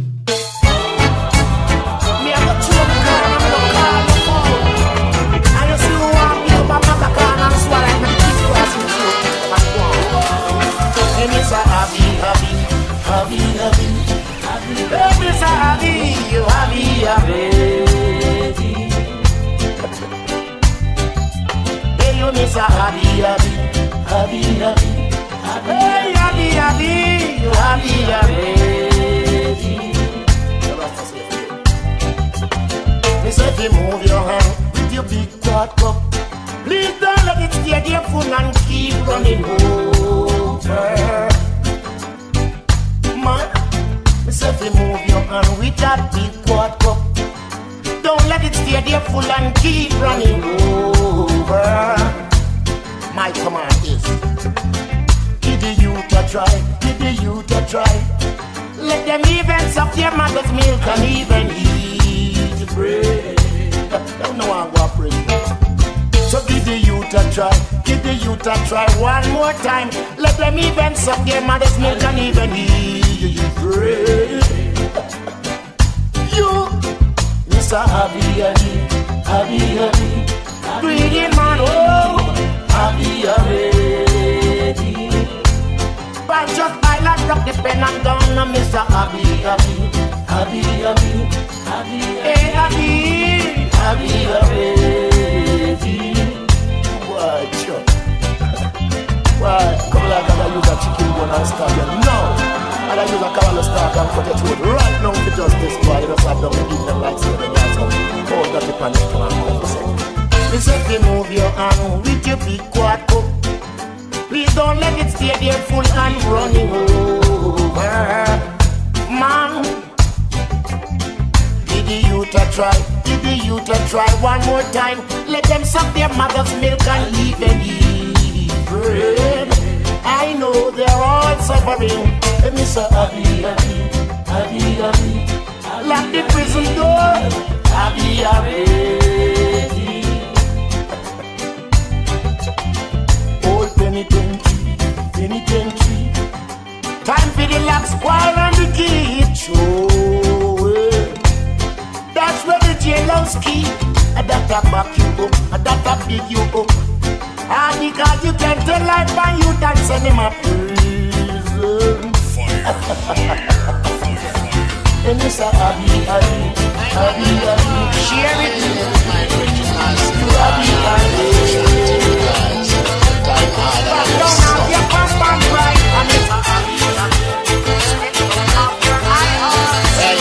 Me, I got two of the car, I'm gonna call the phone. And you see who want me up, I'm not the car, and swallow like my kids crossing through. And it's a happy, happy, happy, happy, happy. It's a happy, you happy, happy. Hey, you miss a happy, happy, happy, happy. Hey, happy, happy, you happy, happy. Me say if you move your hand with your big fat cup, please don't let it stay there full and keep running over. Man, me say if you move your hand with that big fat cup, don't careful and keep running over. My command is, give the youth a try, give the youth a try. Let them even suck their mother's milk and even eat bread. Don't know how to pray. So give the youth a try, give the youth a try one more time. Let them even suck their mother's milk and even eat bread. You, Mister Happy Happy, Happy Happy, greedy man, oh, Happy Happy. But just by like drop the pen and gun, no Mister Happy Happy, Happy Happy, Happy Happy, Happy Happy, Happy. Why, sure. Why? Come like I use a chicken gun and stab you. No. And I use a cavalry start and cut your throat right now for just this boy. You just have them give them like so then that's how. Oh, that the panic come and come say. Listen, if you move your hand with your big quad cup, please don't let it stay there full and running over. Man, give the youth a try, give the youth a try one more time. Let them suck their mother's milk and even eat bread. I know they're all suffering. Let me say, happy, happy, happy, happy. Lock the prison door. Happy, happy. Old penitentiary, penitentiary. Time for the lock, squire and the key. Show it. That's where the jailhouse keep. And that a back you up, and that a big you up. And because you can tell life by you and send him a prison. And you say, happy, happy, happy, happy. Share it with my original. Happy, happy. Back down off your pump and right. And it's a happy, happy. Spit off your eye heart. D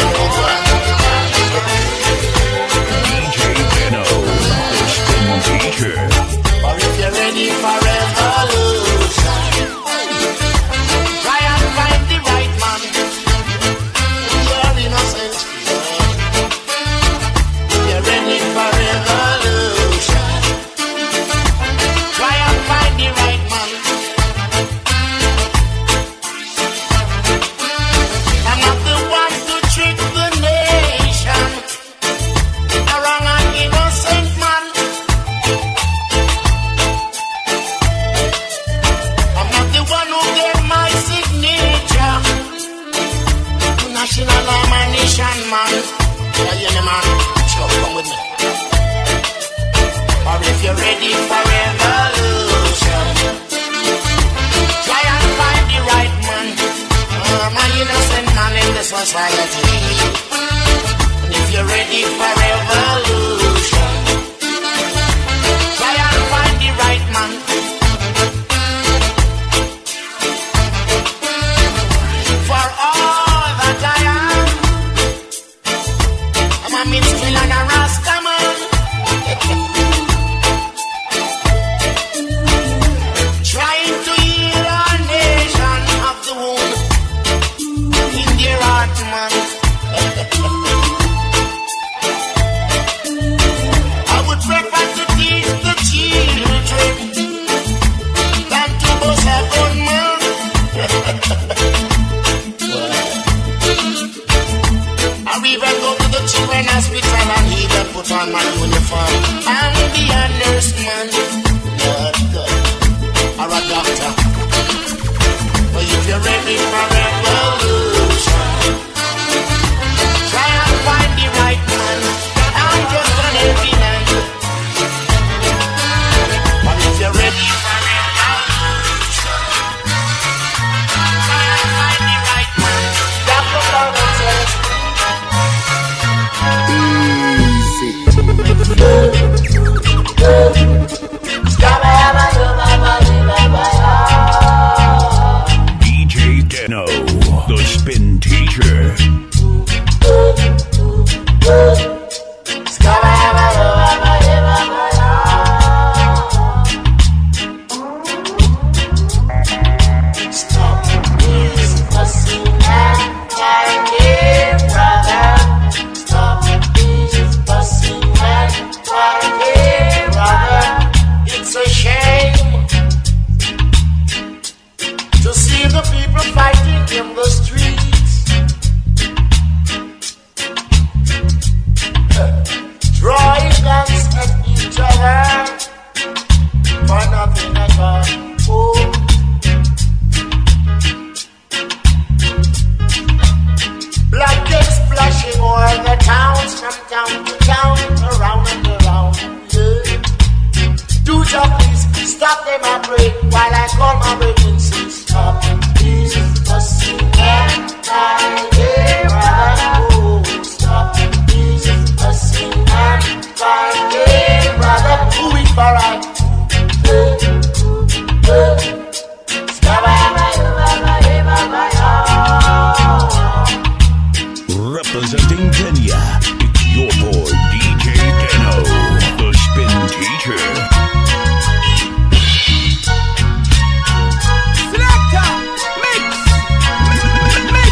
J Deno, the Spin Teacher. Or if you're ready for revolution, try and find the right man. You're innocent. If you're ready for revolution, try and find the right man. I'm not the one to trick the nation. A wrong and innocent man. National ammunition man. Yeah, yeah, me man. Sure, come with me. Or if you're ready for revolution, try and find the right man. I'm an innocent man in this society. And if you're ready for revolution, try and find the right man. For all that I am, I'm a minstrel and a Rasta man. Trying to heal our nation of the wound in their heart, man. them a break while I call my brethren say stop this fussing and fighting. Hey, brother, oh, stop this fussing and fighting. Hey, brother, do it for right. Hey, hey. Representing Kenya, it's your boy D J Deno, the Spin Teacher. Selector, mix, mix.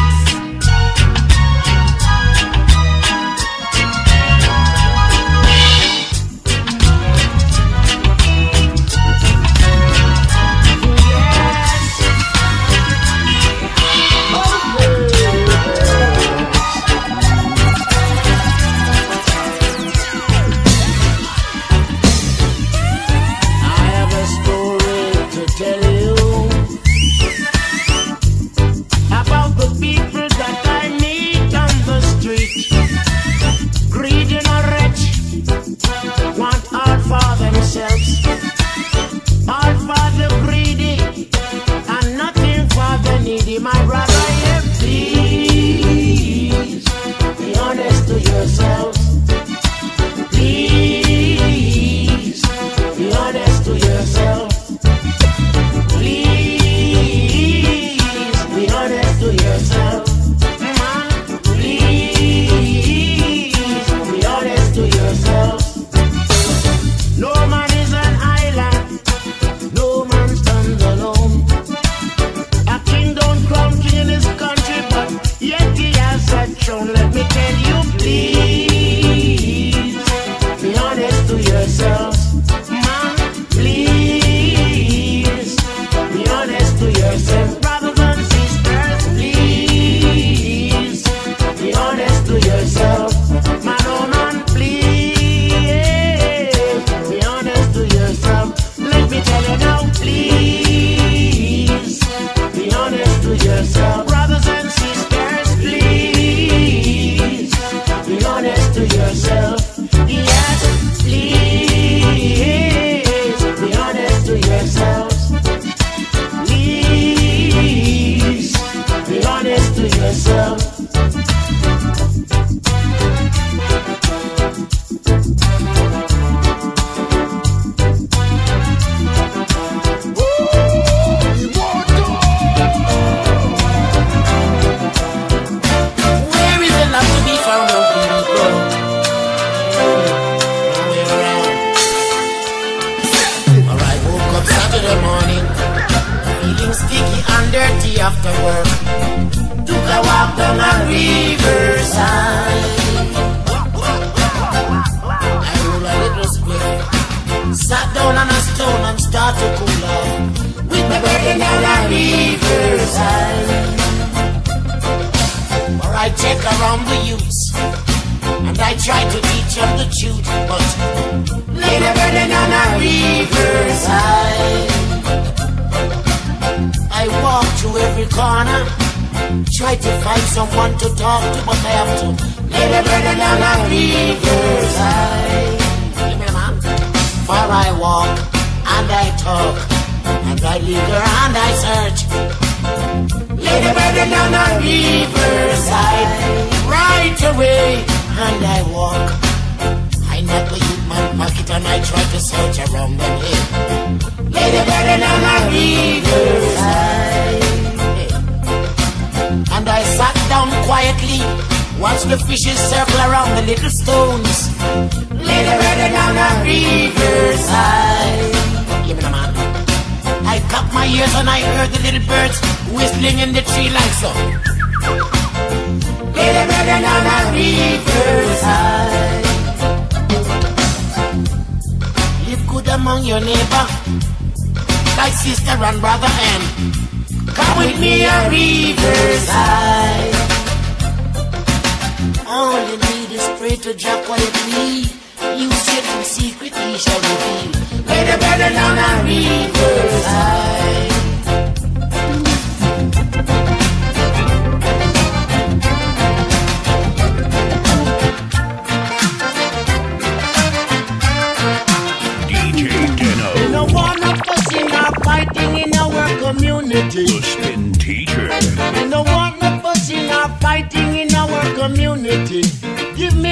No one of us in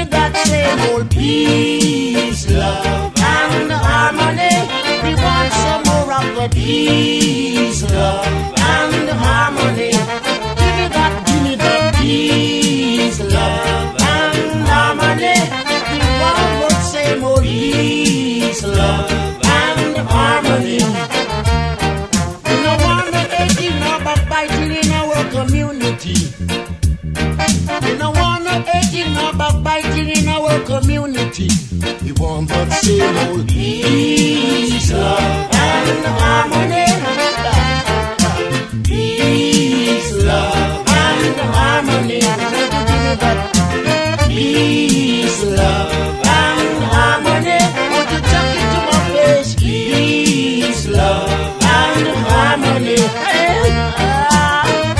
that same old peace, love, and harmony. We want some more of the peace, love, and harmony. Give me that, give me that peace, love, and harmony. We want the same old peace, love, and harmony. We don't want no hating or backbiting in our community. We don't want no hating or backbiting in our community. We want that same old peace, love, and harmony. Peace, love, and harmony. Give me that peace, love, and harmony. Want to chuck it to my face? Peace, love, and harmony. Hey, ah.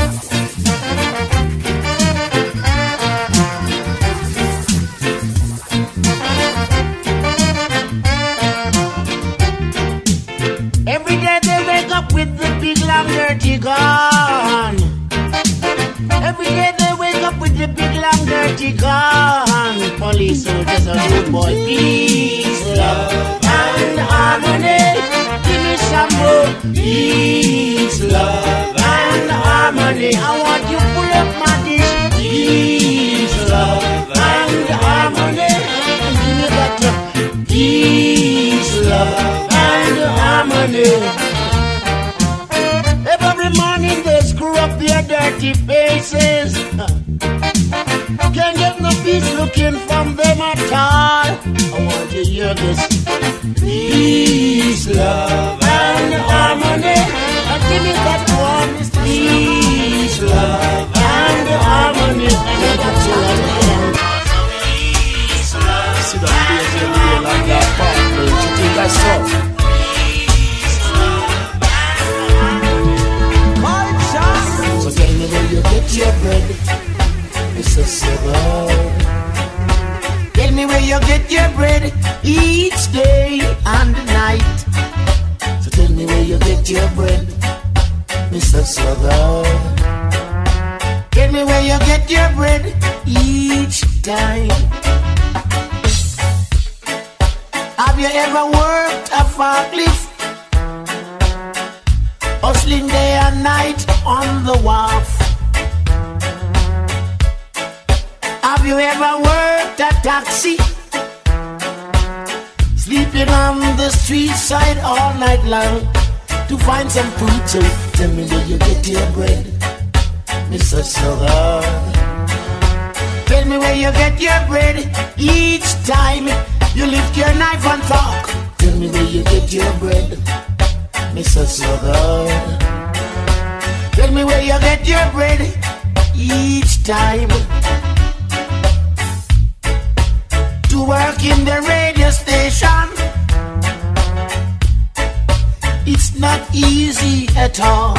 Every day they wake up with the big long dirty gun. Every day they wake up with the big long dirty gun. Police soldiers are good boy. Peace, love, and harmony. Give me some more. Peace, love, and harmony. I want you to pull up my dish. Peace, love, and harmony. Give me that peace, love, and harmony. Every morning they screw up their dirty faces. Can't get no peace looking from them at all. I want you to hear this. Peace, love, and harmony. And give me that one. Peace, love, and harmony. And I got you again. Peace, love, See that place in the like that part, don't you think that's so? So tell me where you get your bread, Mister Silver. Tell me where you get your bread each day and night. So tell me where you get your bread, Mister Silver. Tell me where you get your bread each time. Have you ever worked a forklift? Hustling day and night on the wharf. Have you ever worked a taxi? Sleeping on the street side all night long to find some food. So tell me where you get your bread, Mister Silver. Tell me where you get your bread each time you lift your knife and fork. Tell me where you get your bread, Mister Silver. Tell me where you get your bread each time to work in the radio station. It's not easy at all.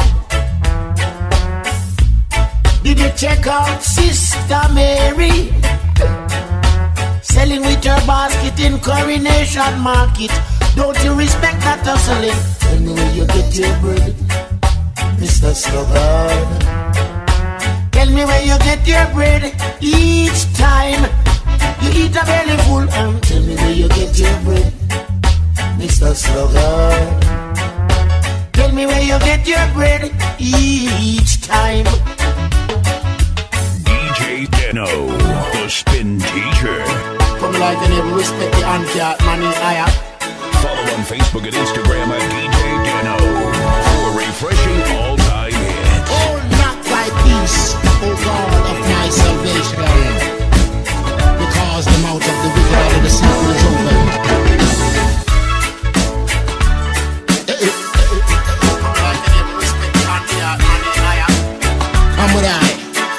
Did you check out Sister Mary selling with her basket in Coronation Market? Don't you respect that hustling? Tell me where you get your bread, Mister Sluggard. Tell me where you get your bread each time you eat a belly full. And tell me where you get your bread, Mister Sluggard. Tell me where you get your bread each time. D J Deno, the spin teacher. Come like you never respect the anti-art man in higher. Follow on Facebook and Instagram at D J Deno for refreshing all-time hits. Oh, not thy peace, O God of my salvation, because the mouth of the wicked out of the simple is open. Come with I.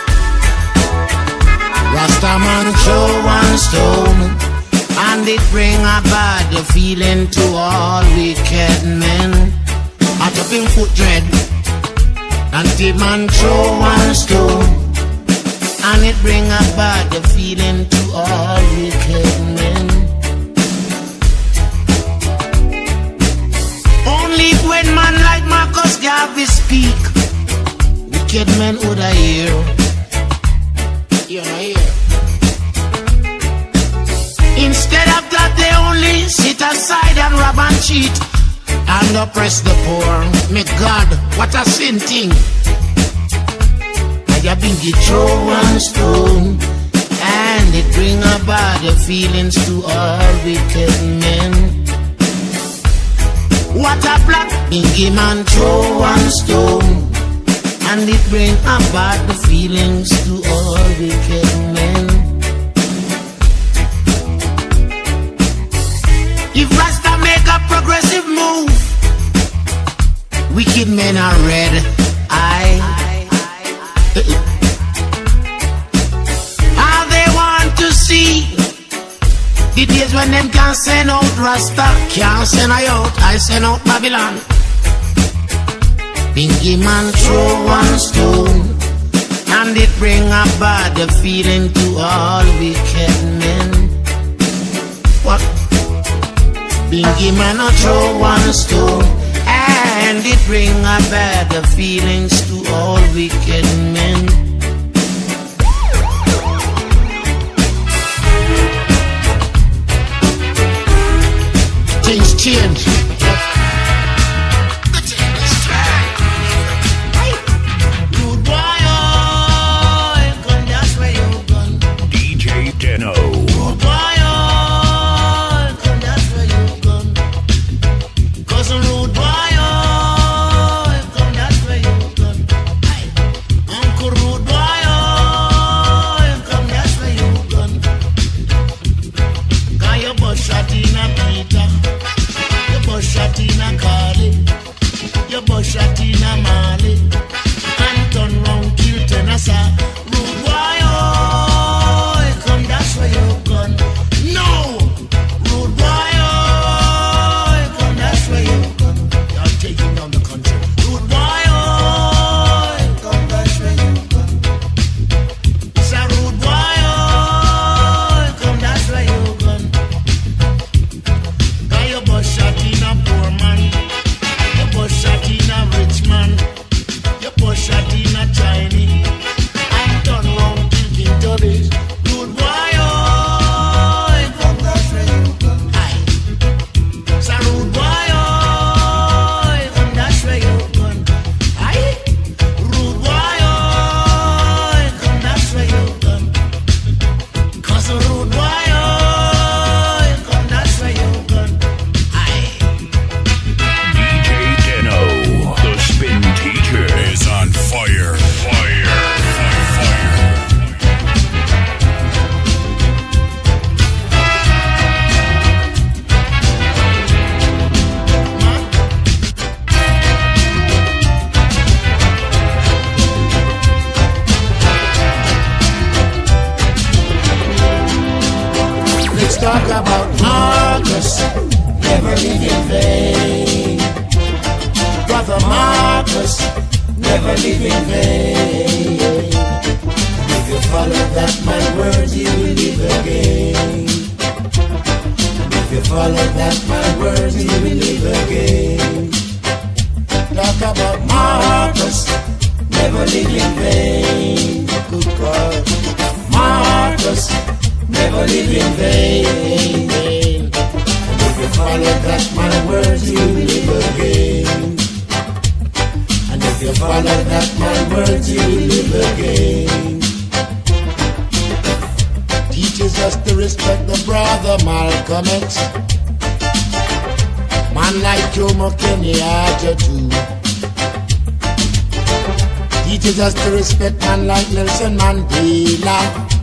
Rastaman throw one stone, and it bring a bad feeling to all wicked men. Out of him foot dread, and the man throw one stone, and it bring a bad feeling to all wicked men. Only when man like Marcus Garvey speak, wicked men would I hear. You know hear. only sit aside and rob and cheat and oppress the poor. May God, what a sin thing. I have been get throw one stone, and it bring about the feelings to all wicked men. What a black bingy man throw one stone, and it bring about the feelings to all wicked men. If Rasta make a progressive move, wicked men are red eye. How they want to see the days when them can send out Rasta, can't send I out, I send out Babylon. Bingy man throw one stone, and it bring about the feeling to all wicked men. What? Bingy man a throw one stone, and it bring about the feelings to all wicked men. Things change. Rude boy, oh, come that's where you gone. D J Deno. Rude boy, oh, come that's where you gone. Cause a rude boy, oh, come that's where you gone. Uncle rude boy, oh, come that's where you gone. Got your butt shot in a Peter. Your shot in a Carly, your bush shot in a Mali, and turn round kill Tennessee. Rude boy, oh, come that's where you gone. No, rude boy, oh, come that's where you gone. You're taking down the country. Rude boy, oh, come that's where you gone. It's a rude boy, oh, come that's where you gone. Got your bush shot in a poor man, your bush shot in a rich man, your bush shot in a Chinese, and turn round thinking to this. Rude boy, oh, come that's where you gone. Aye. So rude boy, oh, come that's where you gone. Aye. Rude boy, oh, come that's where you gone. Cause a rude boy, oh, come that's where you gone. D J Deno, the spin teacher, is on fire. Fire. Fire. Let's talk about Marcus, never live in vain. Brother Marcus, never live in vain. If you follow that my word, you will live again. If you follow that my word, you will live again. Talk about Marcus, never live in vain. Good God, Marcus, never live in vain. And if you follow that my word, you will live again. And if you follow that my word, you will live again. Teaches us to respect the brother Malcolm X, man like Jomo Kenyatta too. Teaches us to respect man like Nelson Mandela,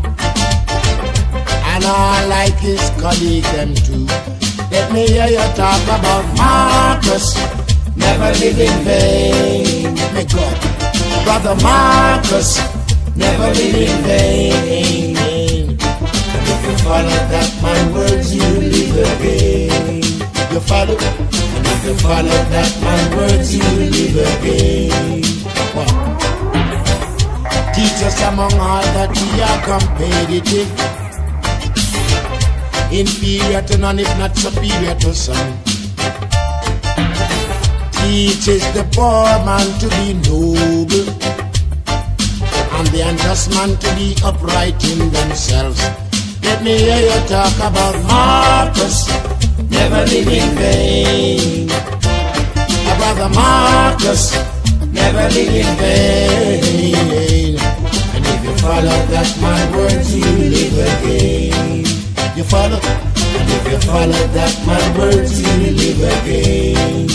and all like his colleague them too. Let me hear you talk about Marcus, never live in vain. May God, brother Marcus, never live in vain. And if you follow that my words, you will live again. You follow, and if you follow that my words, you will live again. Wow. Teach us among all that we are competitive, inferior to none, if not superior to some. Teaches the poor man to be noble, and the unjust man to be upright in themselves. Let me hear you talk about Marcus, never live in vain. Our brother Marcus, never live in vain. And if you follow that man words, you live again. You follow, and if you follow that man words, you live again.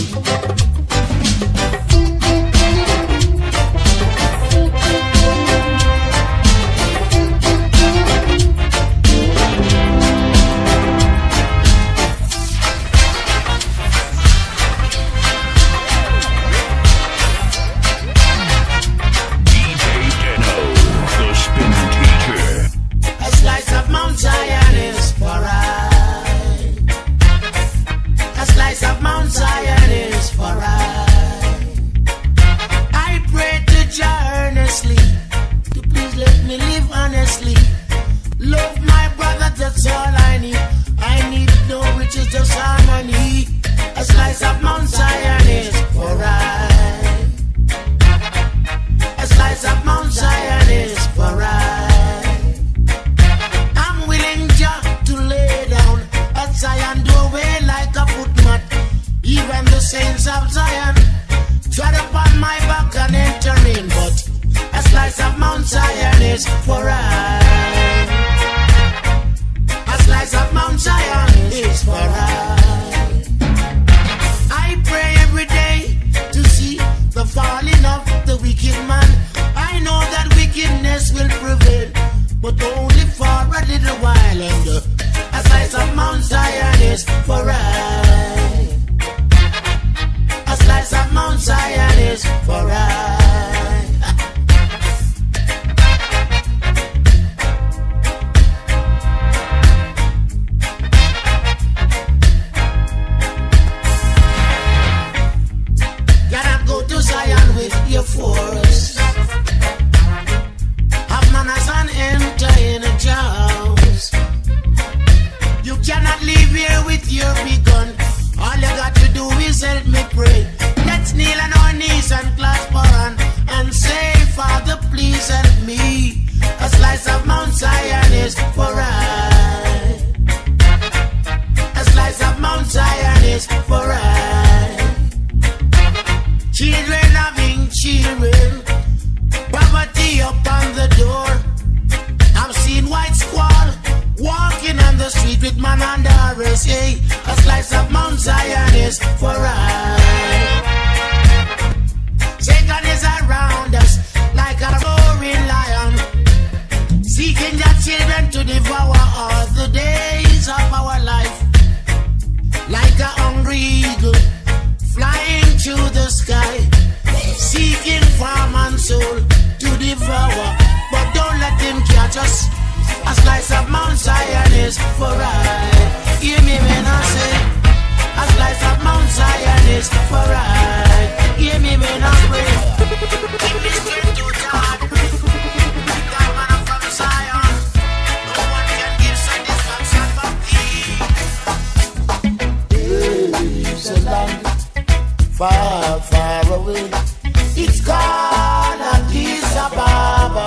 Far, far away, it's called Addis Ababa.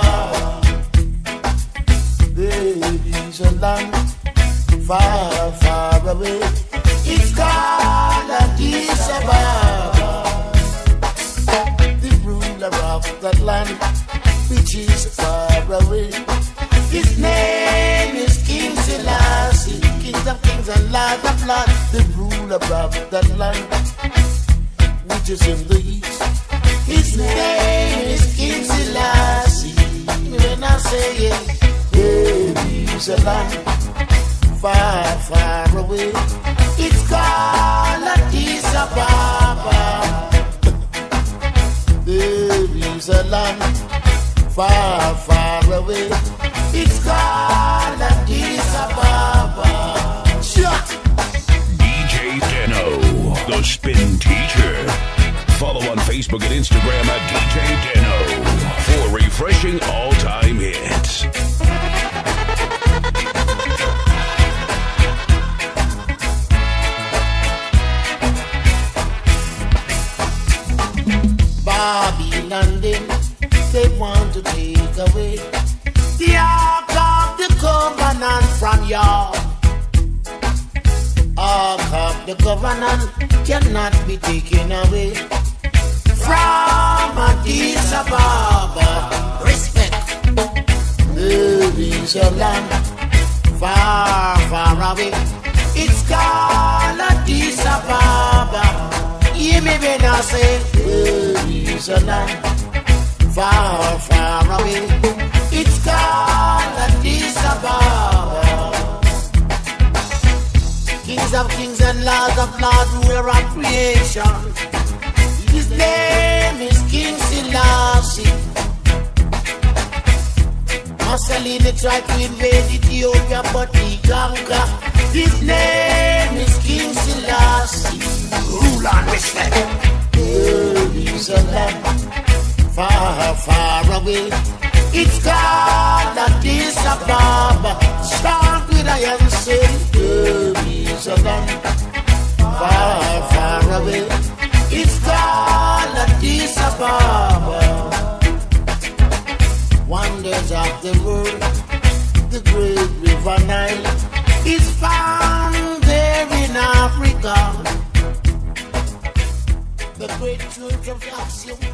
Baby's a land far, far away, it's called Addis Ababa. The ruler of that land, which is far away, his name is King Selassie, King of kings and Lord of lords. The ruler of that land, which is in the east, his name is King Selassie. When I say it, baby's a land far, far away, it's called Addis Ababa. Baby's a land far, far away, it's called Addis Ababa. Shut. D J Deno, the Spin Teacher. Follow on Facebook and Instagram at D J Deno for refreshing all-time hits. Babylon, they want to take away the Ark of the Covenant from y'all. mark of the covenant cannot be taken away from Addis Ababa. Respect. There is a land far, far away. It's called Addis Ababa. Hear me when I say there is a land far, far away. It's called Addis Ababa. Kings of kings and lords of lords, ruler of creation. His name is King Selassie. Mussolini tried to invade Ethiopia, but he conquered. His name is King Selassie. Rule and respect. There is a land far, far away. It's called Addis Ababa. Start with I am saying, there is a land far, far away. It's called Addis Ababa. Wonders of the world, the great river Nile is found there in Africa. The great church of Axiom.